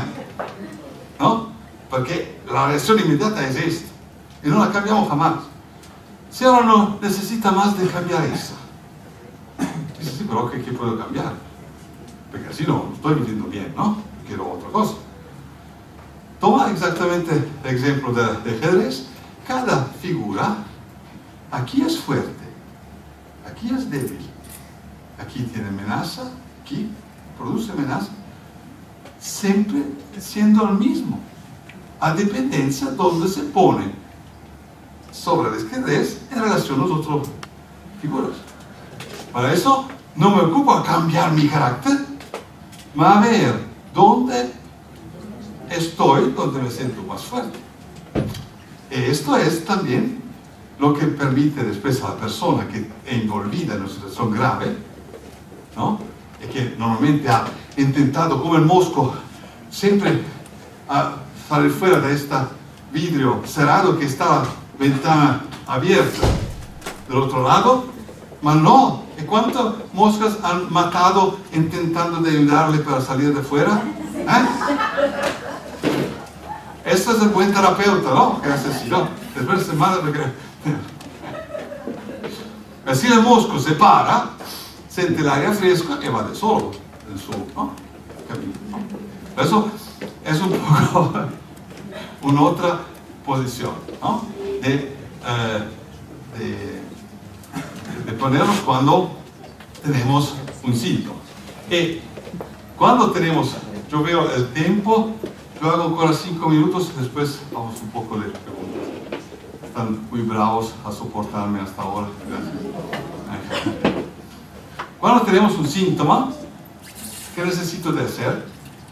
¿No? Porque la reacción inmediata es esta y no la cambiamos jamás. Si ahora no necesita más de cambiar eso, dice, sí, pero ¿qué, qué puedo cambiar? Porque así no, no estoy viviendo bien, ¿no? Quiero otra cosa. Toma exactamente el ejemplo de, de ajedrez. Cada figura, aquí es fuerte, aquí es débil, aquí tiene amenaza, aquí produce amenaza, siempre siendo el mismo, a dependencia de dónde se pone sobre el ajedrez en relación a las otras figuras. Para eso no me ocupo a cambiar mi carácter, pero a ver dónde estoy, dónde me siento más fuerte. Y esto es también lo que permite después a la persona que es envolvida en una situación grave, ¿no? Y que normalmente ha intentado, como el mosco, siempre a salir fuera de este vidrio cerrado que está ventana abierta del otro lado, pero no. ¿Y cuántas moscas han matado intentando de ayudarle para salir de fuera? ¿Eh? Este es el buen terapeuta, ¿no? Que hace así, ¿no? Después se manda porque... Así el mosco se para, siente el aire fresco y va de solo en su, ¿no? camino, ¿no? Eso es un poco una otra posición, ¿no? De, eh, de, de ponernos cuando tenemos un síntoma. Y cuando tenemos, yo veo el tiempo, yo hago ancora cinco minutos y después vamos un poco de preguntas. Están muy bravos a soportarme hasta ahora. Gracias. Cuando tenemos un síntoma, ¿qué necesito de hacer?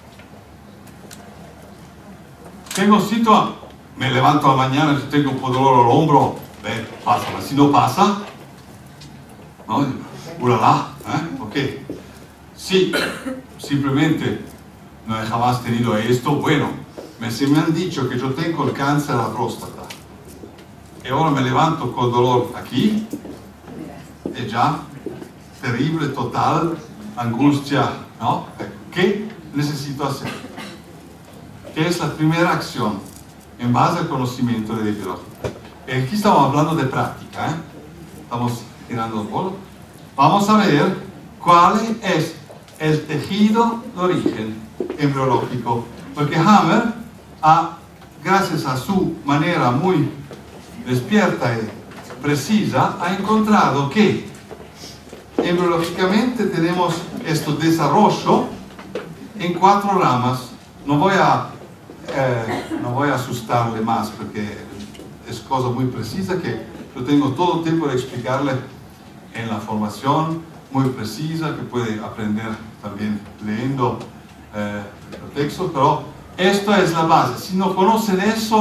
Tengo un síntoma, me levanto a la mañana y tengo un poco de dolor al hombro, eh, pasa. Si no pasa, ¿no? Ulala, ¿eh? Ok. Si simplemente no he jamás tenido esto, bueno, me, se me han dicho que yo tengo el cáncer a la próstata. Y ahora me levanto con dolor aquí, y ya, terrible, total, angustia, ¿no? ¿Qué necesito hacer? ¿Qué es la primera acción en base al conocimiento de la biología? Aquí estamos hablando de práctica, ¿eh? Estamos tirando el bolo. Vamos a ver cuál es el tejido de origen embriológico, porque Hammer, ha, gracias a su manera muy despierta y precisa, ha encontrado que embriológicamente tenemos este desarrollo en cuatro ramas. No voy a, eh, no voy a asustarle más porque es cosa muy precisa que yo tengo todo el tiempo de explicarle en la formación muy precisa que puede aprender también leyendo eh, el texto, pero esta es la base. Si no conocen eso,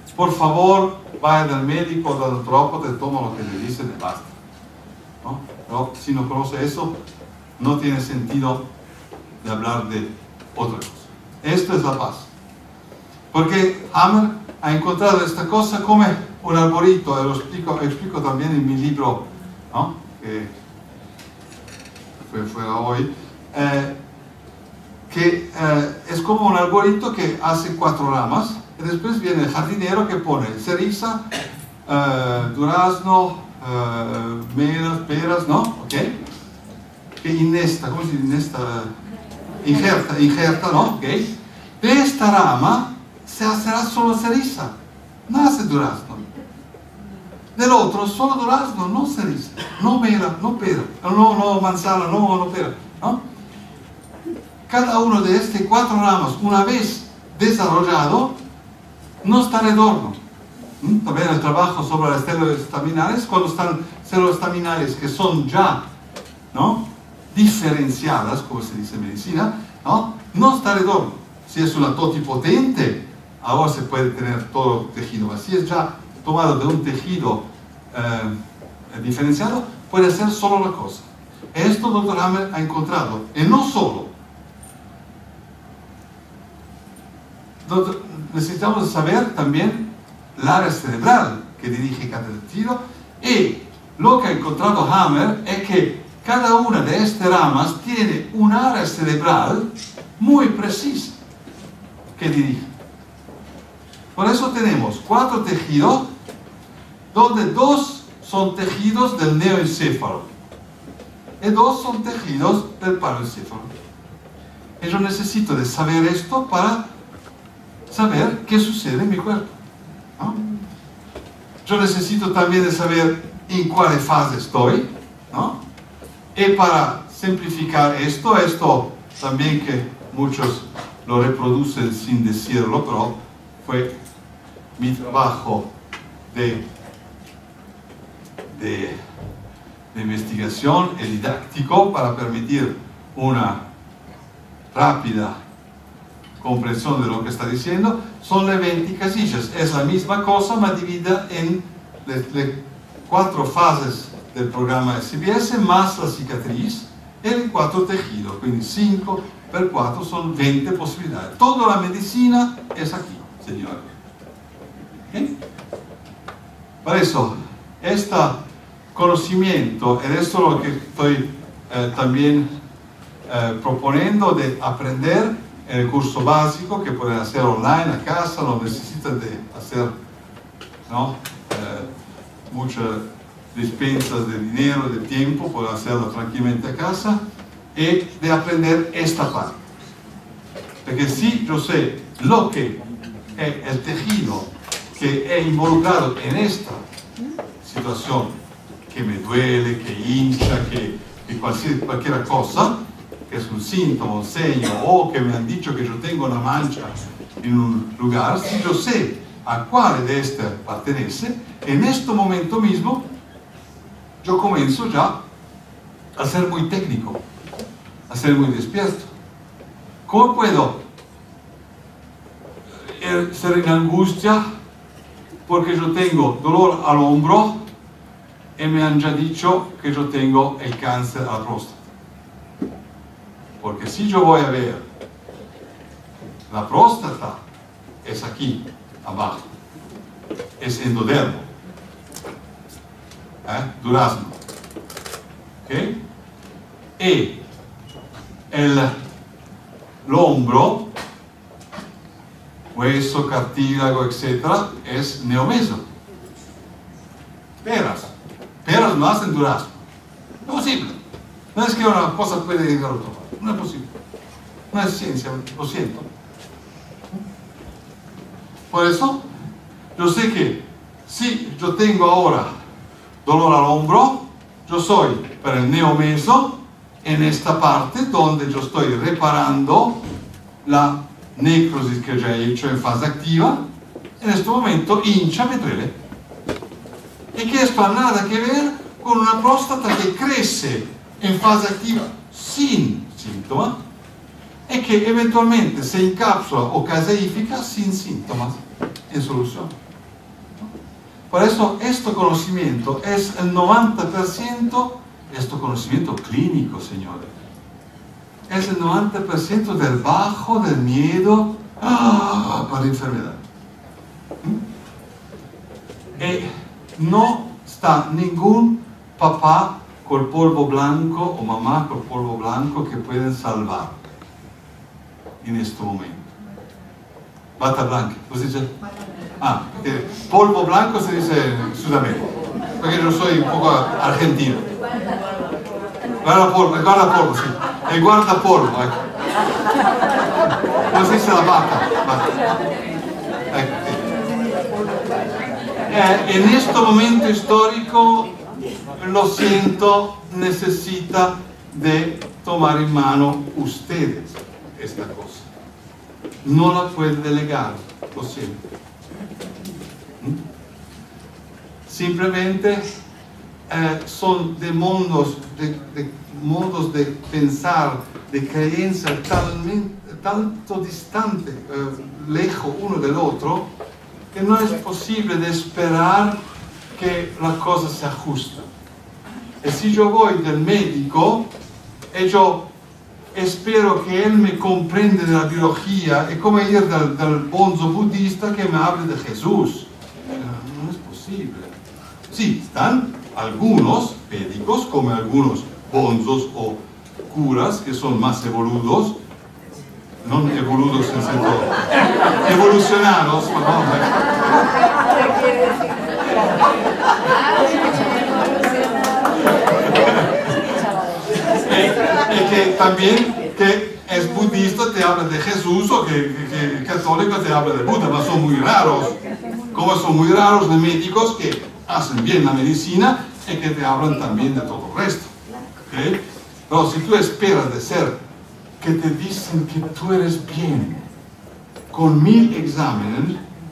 por favor, vaya al médico o al odontólogo, te toma lo que le dicen y basta. ¿No? Pero si no conoce eso, no tiene sentido de hablar de otra cosa. Esto es la paz. Porque Hammer ha encontrado esta cosa como un arbolito, lo explico, explico también en mi libro, ¿no? Que fue fuera hoy, eh, que eh, es como un arbolito que hace cuatro ramas, y después viene el jardinero que pone ceriza, eh, durazno, eh, meras, peras, ¿no? ¿Ok? Que inesta, ¿cómo se dice? Inesta, injerta, injerta, ¿no? ¿Ok? De esta rama se hacerá solo ceriza, no hace durazno. Del otro, solo durazno, no ceriza, no mera, no pera, no, no manzana, no, no pera, ¿no? Cada uno de estas cuatro ramas, una vez desarrollado, no está redondo. ¿Mm? También el trabajo sobre las células estaminales, cuando están células estaminales que son ya, ¿no?, diferenciadas, como se dice en medicina, ¿no?, no está redondo. Si es una totipotente, ahora se puede tener todo tejido. Si es ya tomado de un tejido eh, diferenciado, puede ser solo la cosa. Esto doctor Hammer ha encontrado, y no solo. Doctor, necesitamos saber también el área cerebral que dirige cada tejido, y lo que ha encontrado Hammer es que cada una de estas ramas tiene un área cerebral muy precisa que dirige. Por eso tenemos cuatro tejidos, donde dos son tejidos del neoencéfalo y dos son tejidos del paroencéfalo. Y yo necesito de saber esto para saber qué sucede en mi cuerpo, ¿no? Yo necesito también de saber en cuál fase estoy, ¿no? Y para simplificar esto, esto también que muchos lo reproducen sin decirlo, pero fue mi trabajo de, de, de investigación y didáctico para permitir una rápida comprensión de lo que está diciendo. Son las veinte casillas, es la misma cosa, ma dividida en las cuatro fases del programa S B S más la cicatriz en cuatro tejidos, quindi cinco per cuatro son veinte posibilidades. Toda la medicina es aquí, señores. ¿Okay? Por eso, este conocimiento, y esto es lo que estoy eh, también eh, proponiendo de aprender en el curso básico, que pueden hacer online a casa, no necesitan de hacer, ¿no?, eh, muchas despensas de dinero, de tiempo, pueden hacerlo tranquilamente a casa, y de aprender esta parte. Porque si yo sé lo que es el tejido que es involucrado en esta situación, que me duele, que hincha, que, que cualquier, cualquier cosa, que es un síntoma, un signo, o que me han dicho que yo tengo una mancha en un lugar, si yo sé a cuál de estas pertenece, en este momento mismo yo comienzo ya a ser muy técnico, a ser muy despierto. ¿Cómo puedo ser en angustia porque yo tengo dolor al hombro y me han ya dicho que yo tengo el cáncer a la próstata? Porque si yo voy a ver, la próstata es aquí, abajo, es endodermo, ¿eh? Durazno, ¿ok? Y el, el hombro, hueso, cartílago, etcétera, es neomeso. Peras, peras no hacen durazno, es posible. No es que una cosa puede ir a otra, no es posible, no es ciencia, lo siento. Por eso, yo sé que si yo tengo ahora dolor al hombro, yo soy para el neomeso en esta parte donde yo estoy reparando la necrosis que ya he hecho en fase activa. En este momento hincha, me duele. Y que esto no ha nada que ver con una próstata que crece en fase activa sin síntomas y que eventualmente se encapsula o caseifica sin síntomas en solución. Por eso, este conocimiento es el noventa por ciento, este conocimiento clínico, señores. Es el noventa por ciento del bajo, del miedo ¡ah! Para la enfermedad. ¿Mm? Y no está ningún papá con polvo blanco o mamá con polvo blanco que pueden salvar en este momento. Bata blanca, ¿cómo se dice? Ah, eh, polvo blanco se dice en Sudamérica, porque yo soy un poco argentino. Guardapolvo, el guardapolvo, sí. El guardapolvo, ecco. ¿Cómo se dice la bata? Bata. Ecco, sì. Eh, en este momento histórico, lo siento, necesita de tomar en mano ustedes esta cosa. No la pueden delegar, lo siento. Simplemente eh, son de mundos de, de modos de pensar, de creencia talmente, tanto distante, eh, lejos uno del otro, que no es posible de esperar que la cosa se ajuste. Y si yo voy del médico y yo espero que él me comprende de la biología, es como ir del, del bonzo budista que me hable de Jesús. No es posible. Sí, están algunos médicos, como algunos bonzos o curas, que son más evoludos, no evoludos en sentido evolucionados, perdón. Y que también que es budista te habla de Jesús o que, que, que católico te habla de Buda, pero son muy raros. Como son muy raros los médicos que hacen bien la medicina y que te hablan también de todo el resto. ¿Okay? Pero si tú esperas de ser que te dicen que tú eres bien con mil exámenes,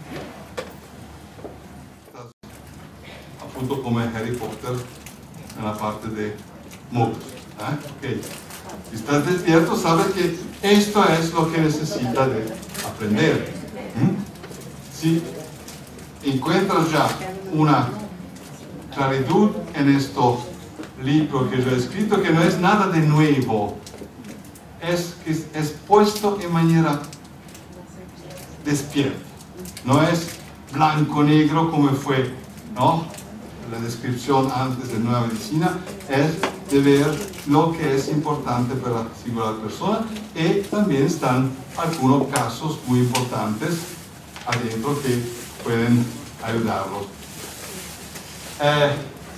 a punto como en Harry Potter en la parte de modos. ¿Eh? Okay. Si estás despierto, sabes que esto es lo que necesitas de aprender. ¿Mm? Si encuentras ya una claridad en este libro que yo he escrito, que no es nada de nuevo, es que es, es puesto en manera despierta, no es blanco-negro como fue, ¿no?, la descripción antes de Nueva Medicina, es de ver lo que es importante para la singular persona, y también están algunos casos muy importantes adentro que pueden ayudarlos. Eh,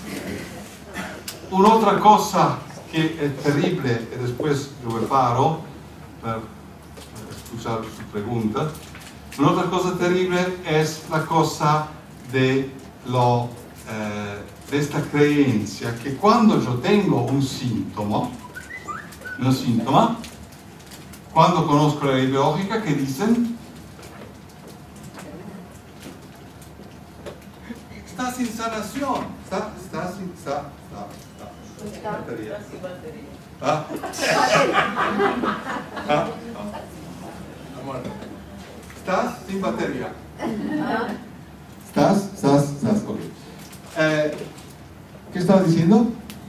una otra cosa que es terrible, y después yo me paro para escuchar su pregunta, una otra cosa terrible es la cosa de lo Eh, de esta creencia que cuando yo tengo un síntoma, un síntoma, cuando conozco la ley biológica que dicen está sin sanación, está, está sin está, está, está, batería. ¿Ah? ¿Ah? Estás sin batería. Estás, estás, estás, ok. Eh, ¿Qué estaba diciendo?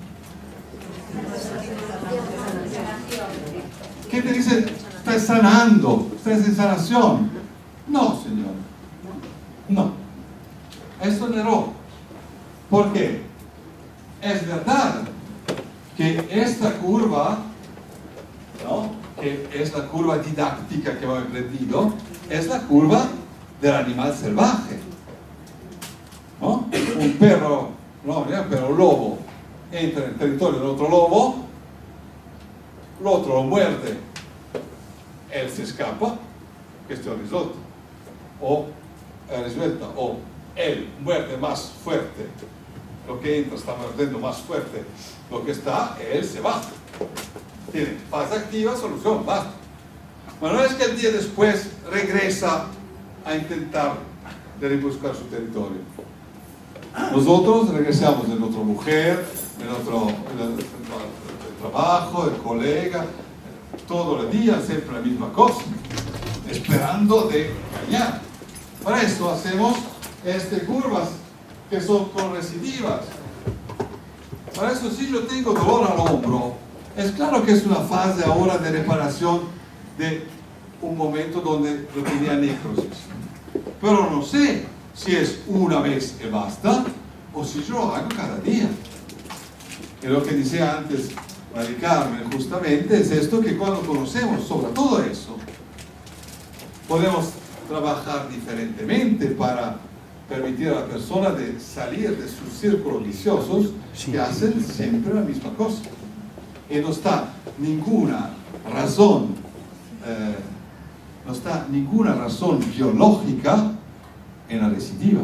¿Qué te dice? Estás sanando, estás en sanación. No, señor. No. Eso es un error. ¿Por qué? Es verdad que esta curva, ¿no?, que es la curva didáctica que hemos aprendido, es la curva del animal salvaje. ¿No? Un perro, no, un perro lobo entra en el territorio del otro lobo, el otro lo muerde, él se escapa, cuestión risolta, o eh, resuelta, o él muerde más fuerte, lo que entra está mordiendo más fuerte, lo que está, él se va. Tiene fase activa, solución, basta. Pero no es que el día después regresa a intentar de rebuscar su territorio. Nosotros regresamos de nuestra mujer, de nuestro de, de, de trabajo, de colega, todo el día, siempre la misma cosa, esperando de engañar. Para esto hacemos estas curvas que son corresivas. Para eso, si yo tengo dolor al hombro, es claro que es una fase ahora de reparación de un momento donde yo tenía necrosis. Pero no sé si es una vez y basta, o si yo lo hago cada día. Y lo que decía antes Mari Carmen justamente es esto, que cuando conocemos sobre todo eso, podemos trabajar diferentemente para permitir a la persona de salir de sus círculos viciosos que hacen siempre la misma cosa. Y no está ninguna razón, eh, no está ninguna razón biológica en la recidiva.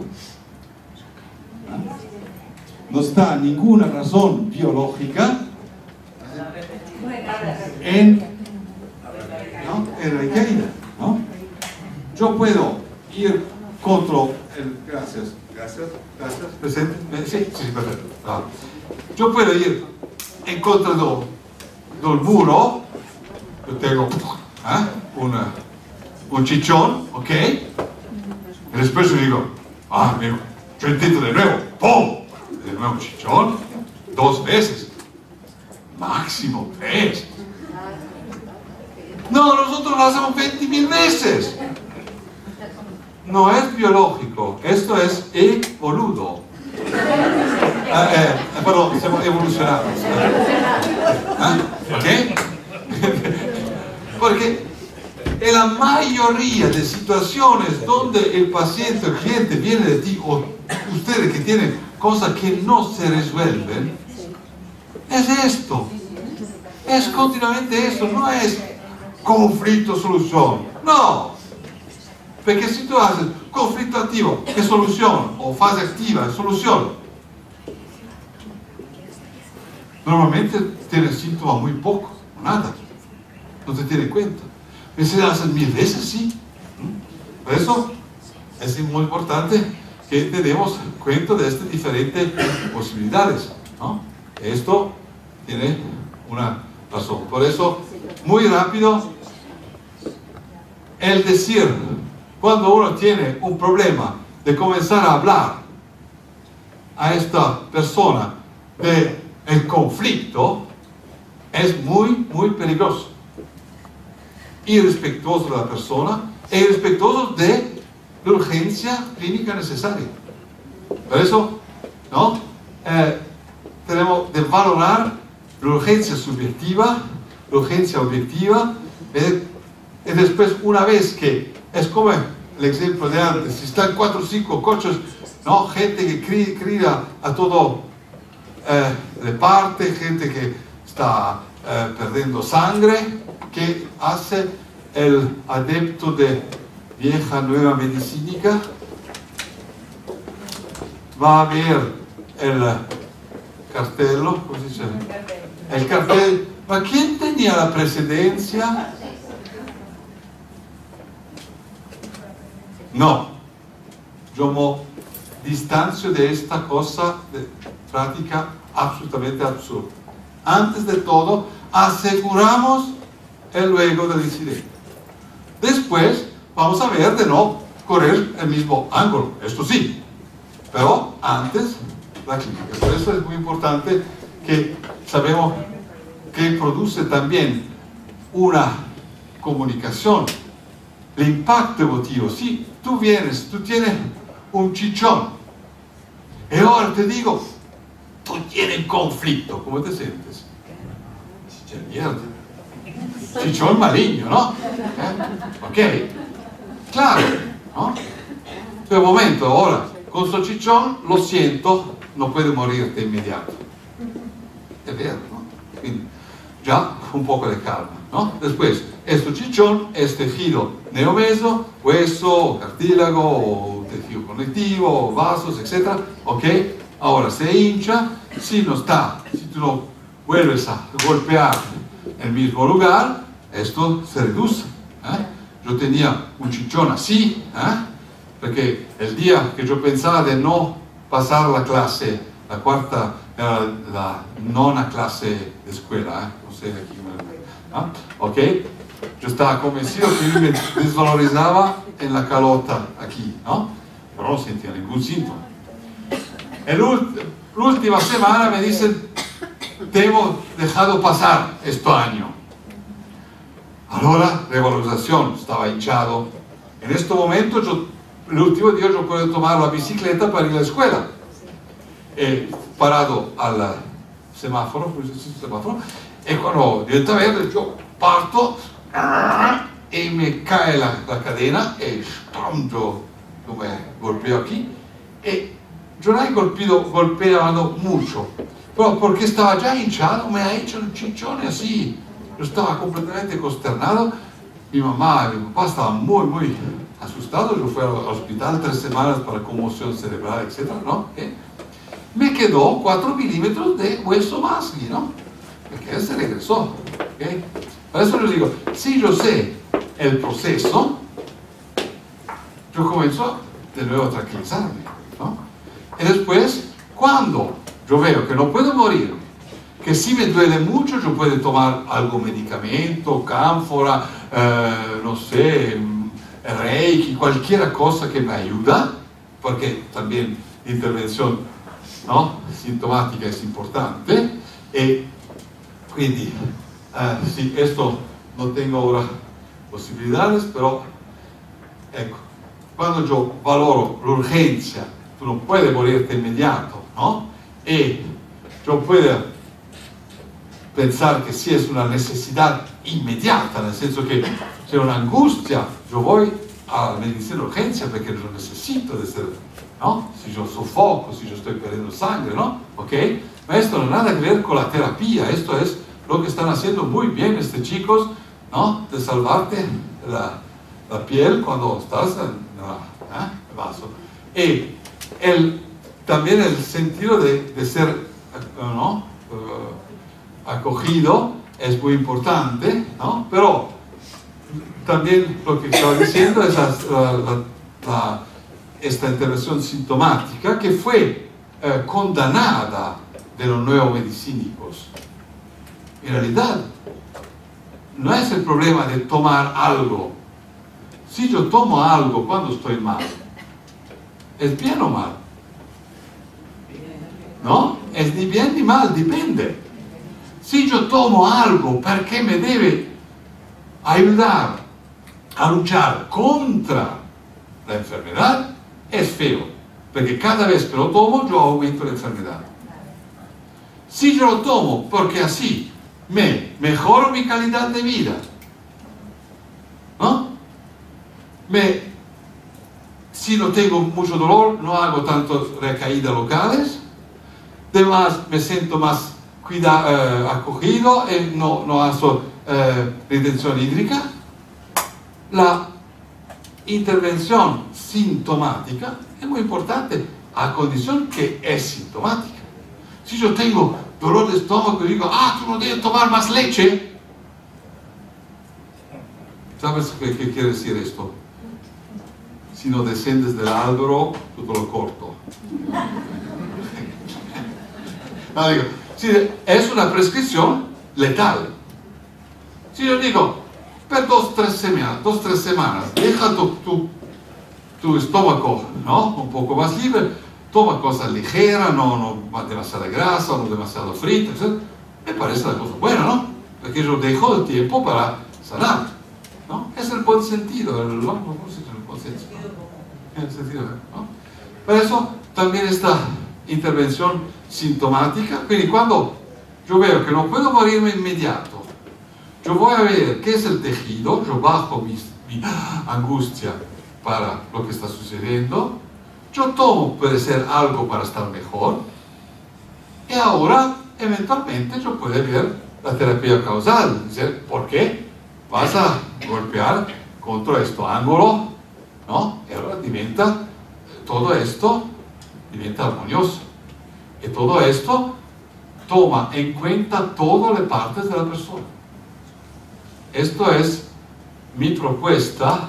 No está ninguna razón biológica en, ¿no? en la caída, ¿no? Yo puedo ir contra el... Gracias, gracias, gracias. ¿Presente? Sí, sí, perfecto. Ah. Yo puedo ir en contra del, del muro. Yo tengo ¿eh? Una, un chichón, ¿ok? Y después yo digo, ah, amigo, yo intento de nuevo, ¡pum! De nuevo chichón, dos veces, máximo tres. No, nosotros lo hacemos veinte mil veces. No es biológico, esto es evoludo. Ah, eh, perdón, evolucionado. ¿Ah? ¿Ok? Porque en la mayoría de situaciones donde el paciente o el cliente viene de ti, o ustedes que tienen cosas que no se resuelven, es esto. Es continuamente esto, no es conflicto, solución. No. Porque si tú haces conflicto activo, es solución, o fase activa, es solución, normalmente tienes síntomas muy poco, o nada, no te tiene cuenta. Pero si lo haces mil veces, sí. Por eso es muy importante que tenemos cuenta de estas diferentes posibilidades, ¿no? Esto tiene una razón. Por eso, muy rápido, el decir, cuando uno tiene un problema, de comenzar a hablar a esta persona de el conflicto, es muy, muy peligroso. Irrespetuoso de la persona e irrespetuoso de la urgencia clínica necesaria. Por eso, ¿no? Eh, tenemos de valorar la urgencia subjetiva, la urgencia objetiva, eh, y después, una vez que es como el ejemplo de antes, si están cuatro o cinco coches, ¿no? Gente que cría, cría a todo eh, de parte, gente que está eh, perdiendo sangre, que hace el adepto de vieja nueva medicínica, va a ver el cartello, ¿cómo se dice? El cartel. ¿Ma quién tenía la precedencia? No, yo me distancio de esta cosa de práctica absolutamente absurda. Antes de todo, aseguramos el luego del incidente. Después, vamos a ver de no correr el mismo ángulo, esto sí, pero antes la clínica. Por eso es muy importante que sabemos que produce también una comunicación, el impacto emotivo. Si tú vienes, tú tienes un chichón, y ahora te digo, tú tienes conflicto, ¿cómo te sientes? Chichón mierda. Chichón maligno, ¿no? ¿Eh? Ok, claro, ¿no? Pero un momento, ahora, con su chichón, lo siento, no puede morir de inmediato. Es verdad, ¿no? Quindi, ya un poco de calma, ¿no? Después, este chichón es tejido neomeso, hueso, cartílago, o tejido conectivo, vasos, etcétera. ¿Ok? Ahora se hincha, si no está, si tú no vuelves a golpear el mismo lugar, esto se reduce. ¿eh? Yo tenía un chichón así, ¿eh? Porque el día que yo pensaba de no pasar la clase, la cuarta, era la nona clase de escuela, ¿eh? no sé aquí, ¿no? ¿Ok? Yo estaba convencido que yo me desvalorizaba en la calota aquí, ¿no? Pero no sentía ningún síntoma. En la última semana me dicen, te hemos dejado pasar este año. Ahora, revalorización, estaba hinchado. En este momento, yo, el último día, yo puedo tomar la bicicleta para ir a la escuela. He parado al semáforo, pues es un semáforo, y cuando directamente yo parto y me cae la, la cadena y yo, yo me golpeo aquí. Y yo no he golpeado, golpeado mucho, pero porque estaba ya hinchado, me ha hecho un chichón así. Yo estaba completamente consternado. Mi mamá y mi papá estaban muy, muy asustados. Yo fui al hospital tres semanas para conmoción cerebral, etcétera, ¿no? ¿Eh? Me quedó cuatro milímetros de hueso más, ¿no? Porque él se regresó. ¿Okay? Por eso les digo, si yo sé el proceso, yo comienzo de nuevo a tranquilizarme, ¿no? Y después, cuando yo veo que no puedo morir, que si me duele mucho, yo puedo tomar algo medicamento, cánfora, eh, no sé, reiki, cualquier cosa que me ayuda, porque también intervención, ¿no?, sintomática es importante. E quindi, eh, sí, esto no tengo ahora posibilidades, pero ecco, cuando yo valoro la urgencia, tú no puedes morirte inmediato, ¿no? Y yo puedo pensar que si es una necesidad inmediata, nel senso que c'è un'angustia, yo voy a la medicina de urgencia porque yo necesito de ser, ¿no? Si yo sofoco, si yo estoy perdiendo sangre, ¿no? ¿Ok? Pero esto no tiene nada que ver con la terapia, esto es lo que están haciendo muy bien estos chicos, ¿no? De salvarte la, la piel cuando estás en la, ¿eh? el vaso. Y el, también el sentido de, de ser, ¿no? Uh, acogido es muy importante, ¿no? Pero también lo que estaba diciendo es la, la, la, la, esta intervención sintomática que fue eh, condenada de los neomedicínicos. En realidad, no es el problema de tomar algo. Si yo tomo algo cuando estoy mal, ¿es bien o mal? ¿No? Es ni bien ni mal, depende. Si yo tomo algo porque me debe ayudar a luchar contra la enfermedad, es feo, porque cada vez que lo tomo yo aumento la enfermedad. Si yo lo tomo porque así me mejoro mi calidad de vida, ¿no? Me, si no tengo mucho dolor, no hago tantas recaídas locales, además me siento más cuida, eh, acogido, eh, no, no hago eh, retención hídrica. La intervención sintomática es muy importante a condición que es sintomática. Si yo tengo dolor de estómago y digo, ah, tú no debes tomar más leche, ¿sabes qué, qué quiere decir esto? Si no descendes del árbol, yo te lo corto. No, digo, si es una prescripción letal. Si yo digo, per dos, tres semanas, dos, tres semanas, deja tu, tu, tu estómago, ¿no?, un poco más libre, toma cosas ligeras, no, no demasiada grasa, no demasiado frita, etcétera. Me parece una cosa buena, ¿no? Porque yo dejo el tiempo para sanar, ¿no? Es el buen sentido, el, ¿no? ¿Cómo se dice? El buen sentido. El sentido, ¿no? Por eso también esta intervención sintomática, quindi cuando yo veo que no puedo morirme inmediato, yo voy a ver qué es el tejido, yo bajo mi, mi angustia para lo que está sucediendo, yo tomo, puede ser algo para estar mejor, y ahora eventualmente yo puedo ver la terapia causal, decir, ¿por qué vas a golpear contra este ángulo? ¿No? Y ahora diventa, todo esto diventa armonioso, y todo esto toma en cuenta todas las partes de la persona. Esto es mi propuesta,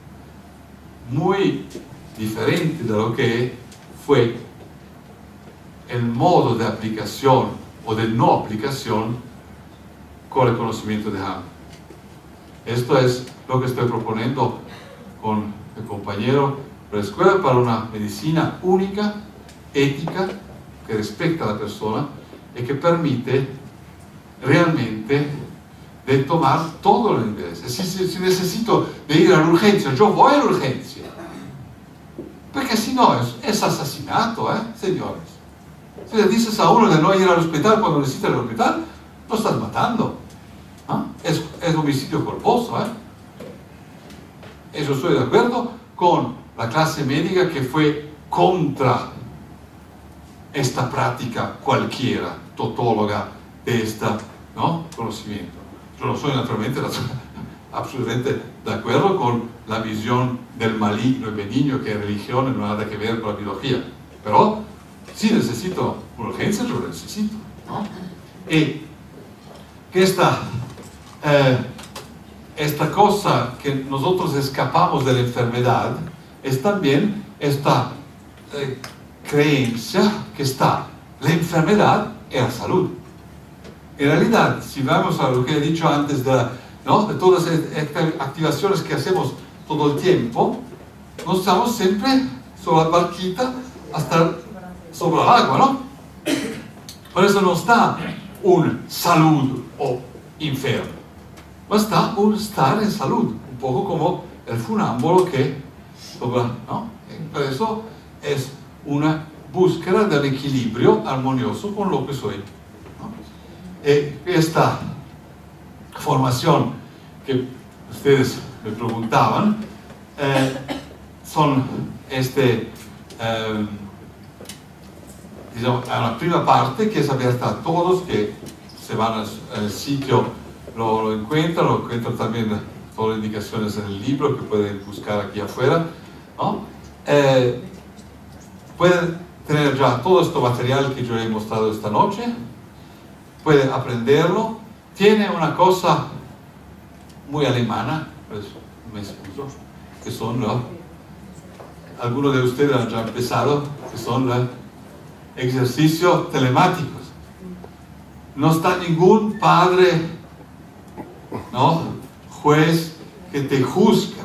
muy diferente de lo que fue el modo de aplicación o de no aplicación con el conocimiento de Hahn. Esto es lo que estoy proponiendo con el compañero de la escuela para una medicina única ética, que respeta a la persona y que permite realmente de tomar todo el interés. Si, si, si necesito de ir a la urgencia, yo voy a la urgencia. Porque si no, es, es asesinato, ¿eh, señores? Si le dices a uno de no ir al hospital cuando necesita el hospital, lo estás matando. ¿Ah? Es, es homicidio culposo, ¿eh? Eso estoy de acuerdo con la clase médica que fue contra esta práctica cualquiera, tautóloga, de este, ¿no?, conocimiento. Yo no soy naturalmente absolutamente de acuerdo con la visión del maligno y benigno, que religión no ha nada que ver con la biología. Pero si necesito una urgencia, yo lo necesito, ¿no? Y que esta, eh, esta cosa que nosotros escapamos de la enfermedad es también esta eh, creencia que está la enfermedad y la salud. En realidad, si vamos a lo que he dicho antes de, ¿no?, de todas estas activaciones que hacemos todo el tiempo, no estamos siempre sobre la barquita hasta sobre el agua, ¿no? Por eso no está un salud o enfermo, no está un estar en salud, un poco como el funambulo que, ¿no? Por eso es una búsqueda del equilibrio armonioso con lo que soy, ¿no? Eh, esta formación que ustedes me preguntaban, eh, son este, eh, digamos, una prima parte que es abierta a todos, que se van al, al sitio, lo, lo encuentran, lo encuentran también todas las indicaciones en el libro que pueden buscar aquí afuera, ¿no? Eh, pueden tener ya todo este material que yo he mostrado esta noche, pueden aprenderlo. Tiene una cosa muy alemana, pues me excuso, que son, ¿no?, algunos de ustedes han ya empezado, que son los ejercicios telemáticos. No está ningún padre, ¿no?, juez que te juzga.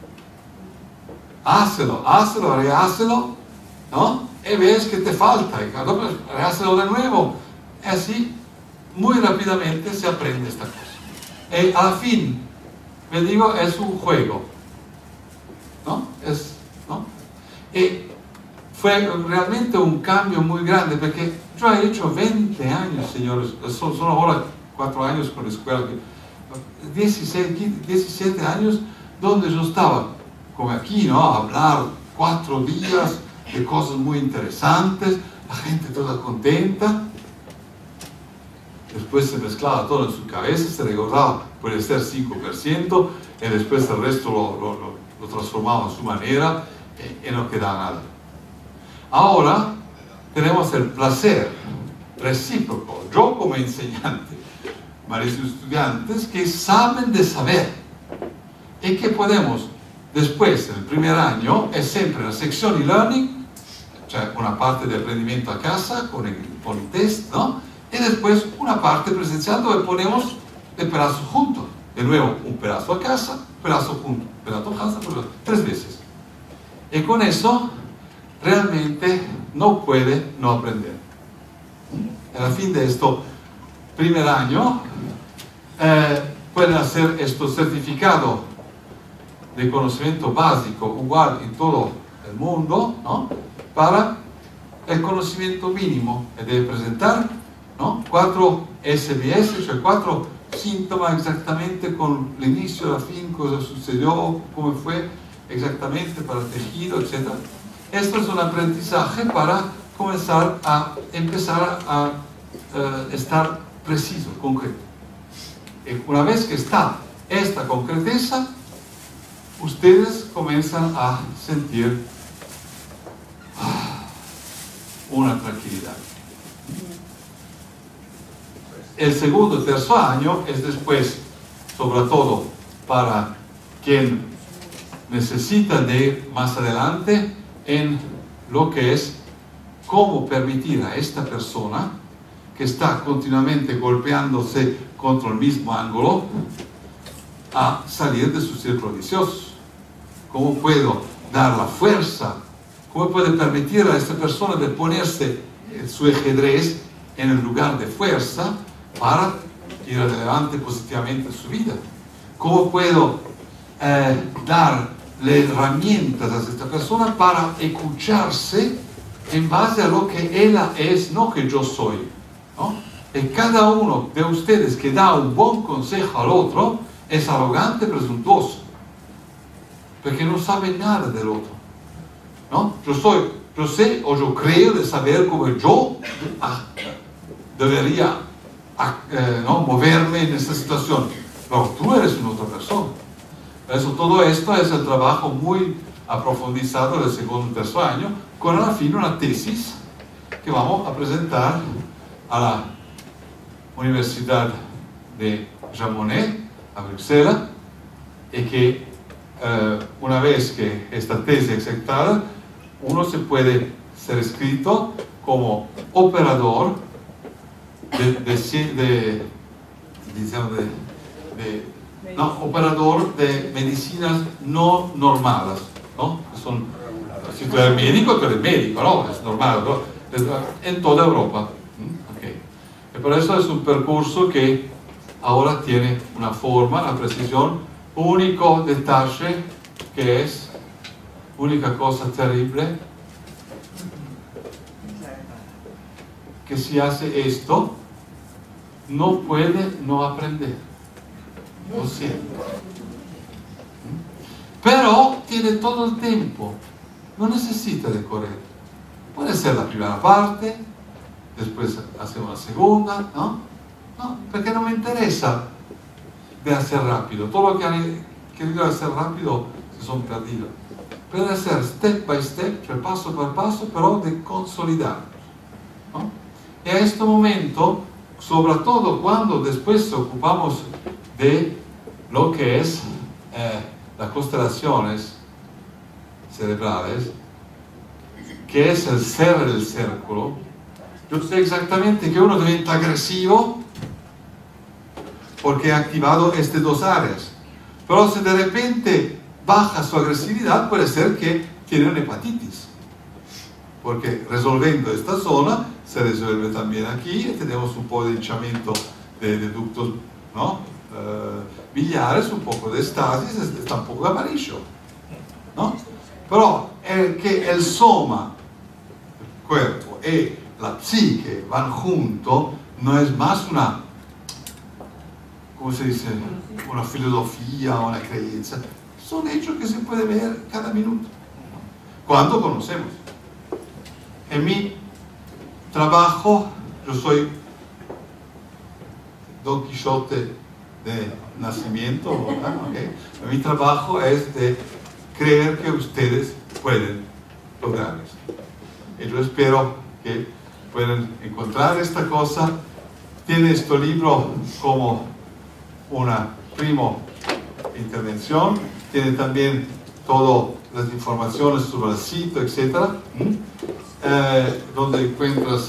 Hácelo, hácelo, rehácelo, ¿no? Y ves que te falta, y claro, pues, rehácelo de nuevo. Y así, muy rápidamente se aprende esta cosa. Y al fin, me digo, es un juego, ¿no? Es, ¿no? Y fue realmente un cambio muy grande, porque yo he hecho veinte años, señores, son, son ahora cuatro años con la escuela, dieciséis, diecisiete años, donde yo estaba, como aquí, ¿no?, a hablar cuatro días de cosas muy interesantes, la gente toda contenta. Después se mezclaba todo en su cabeza, se recordaba, puede ser cinco por ciento, y después el resto lo, lo, lo, lo transformaba a su manera, y, y no quedaba nada. Ahora tenemos el placer recíproco, yo como enseñante, varios estudiantes que saben de saber, y que podemos, después, en el primer año, es siempre la sección e-learning, o sea, una parte de aprendimiento a casa, con el, con el test, ¿no?, y después una parte presencial donde ponemos el pedazo junto. De nuevo, un pedazo a casa, un pedazo junto, un pedazo a casa, pedazo, tres veces. Y con eso, realmente no puede no aprender. Al fin de esto, primer año, eh, pueden hacer este certificado de conocimiento básico igual en todo el mundo, ¿no?, para el conocimiento mínimo. Y debe presentar, ¿no?, cuatro S B S, cioè cuatro síntomas exactamente con el inicio, la fin, cosa sucedió, cómo fue exactamente para el tejido, etcétera. Esto es un aprendizaje para comenzar a empezar a, a, a estar preciso, concreto. Y una vez que está esta concreteza, ustedes comienzan a sentir ah, una tranquilidad. El segundo, tercer año es después, sobre todo para quien necesita de ir más adelante en lo que es cómo permitir a esta persona que está continuamente golpeándose contra el mismo ángulo a salir de sus círculos viciosos. ¿Cómo puedo dar la fuerza ¿Cómo puede permitir a esta persona de ponerse su ajedrez en el lugar de fuerza para ir adelante positivamente en su vida? ¿Cómo puedo eh, darle herramientas a esta persona para escucharse en base a lo que ella es, no que yo soy, ¿no? Y cada uno de ustedes que da un buen consejo al otro es arrogante, presuntuoso, porque no sabe nada del otro, ¿no? Yo soy, yo sé o yo creo de saber cómo yo ah, debería ah, eh, ¿no? moverme en esta situación, pero tú eres una otra persona. Por eso todo esto es el trabajo muy aprofundizado del segundo y tercer año, con al fin una tesis que vamos a presentar a la Universidad de Jean Monnet, a Bruselas, y que eh, una vez que esta tesis es aceptada, uno se puede ser escrito como operador de, de, de, digamos de, de no, operador de medicinas no normales, ¿no? Son, si tú eres médico, tú eres médico, ¿no? Es normal, ¿no? En toda Europa. Okay. Y por eso es un percurso que ahora tiene una forma, una precisión, único detalle que es, única cosa terrible, que si hace esto, no puede no aprender. Lo siento. Pero tiene todo el tiempo, no necesita de correr. Puede ser la primera parte, después hacer una segunda, ¿no? No, porque no me interesa de hacer rápido. Todo lo que han querido hacer rápido se son perdidos. Puede hacer step by step, cioè paso por paso, pero de consolidar, ¿no? Y a este momento, sobre todo cuando después ocupamos de lo que es eh, las constelaciones cerebrales, que es el ser del círculo, yo sé exactamente que uno diventa agresivo porque ha activado estas dos áreas, pero si de repente baja su agresividad, puede ser que tiene una hepatitis, porque resolviendo esta zona se resuelve también aquí y tenemos un poco de hinchamiento de, de ductos, ¿no? Uh, biliares, un poco de estasis, está un poco de amarillo, ¿no? Pero el que el soma, el cuerpo y la psique van juntos, no es más una, ¿cómo se dice? Una filosofía, una creencia. Son hechos que se puede ver cada minuto, cuando conocemos. En mi trabajo, yo soy Don Quijote de nacimiento, ¿okay? Mi trabajo es de creer que ustedes pueden lograr esto. Y yo espero que puedan encontrar esta cosa. Tiene este libro como una prima intervención, tiene también todas las informaciones sobre el sitio, etcétera, eh, donde encuentras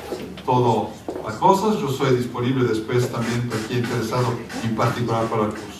todas las cosas. Yo soy disponible después también para quien interesado en particular para el curso.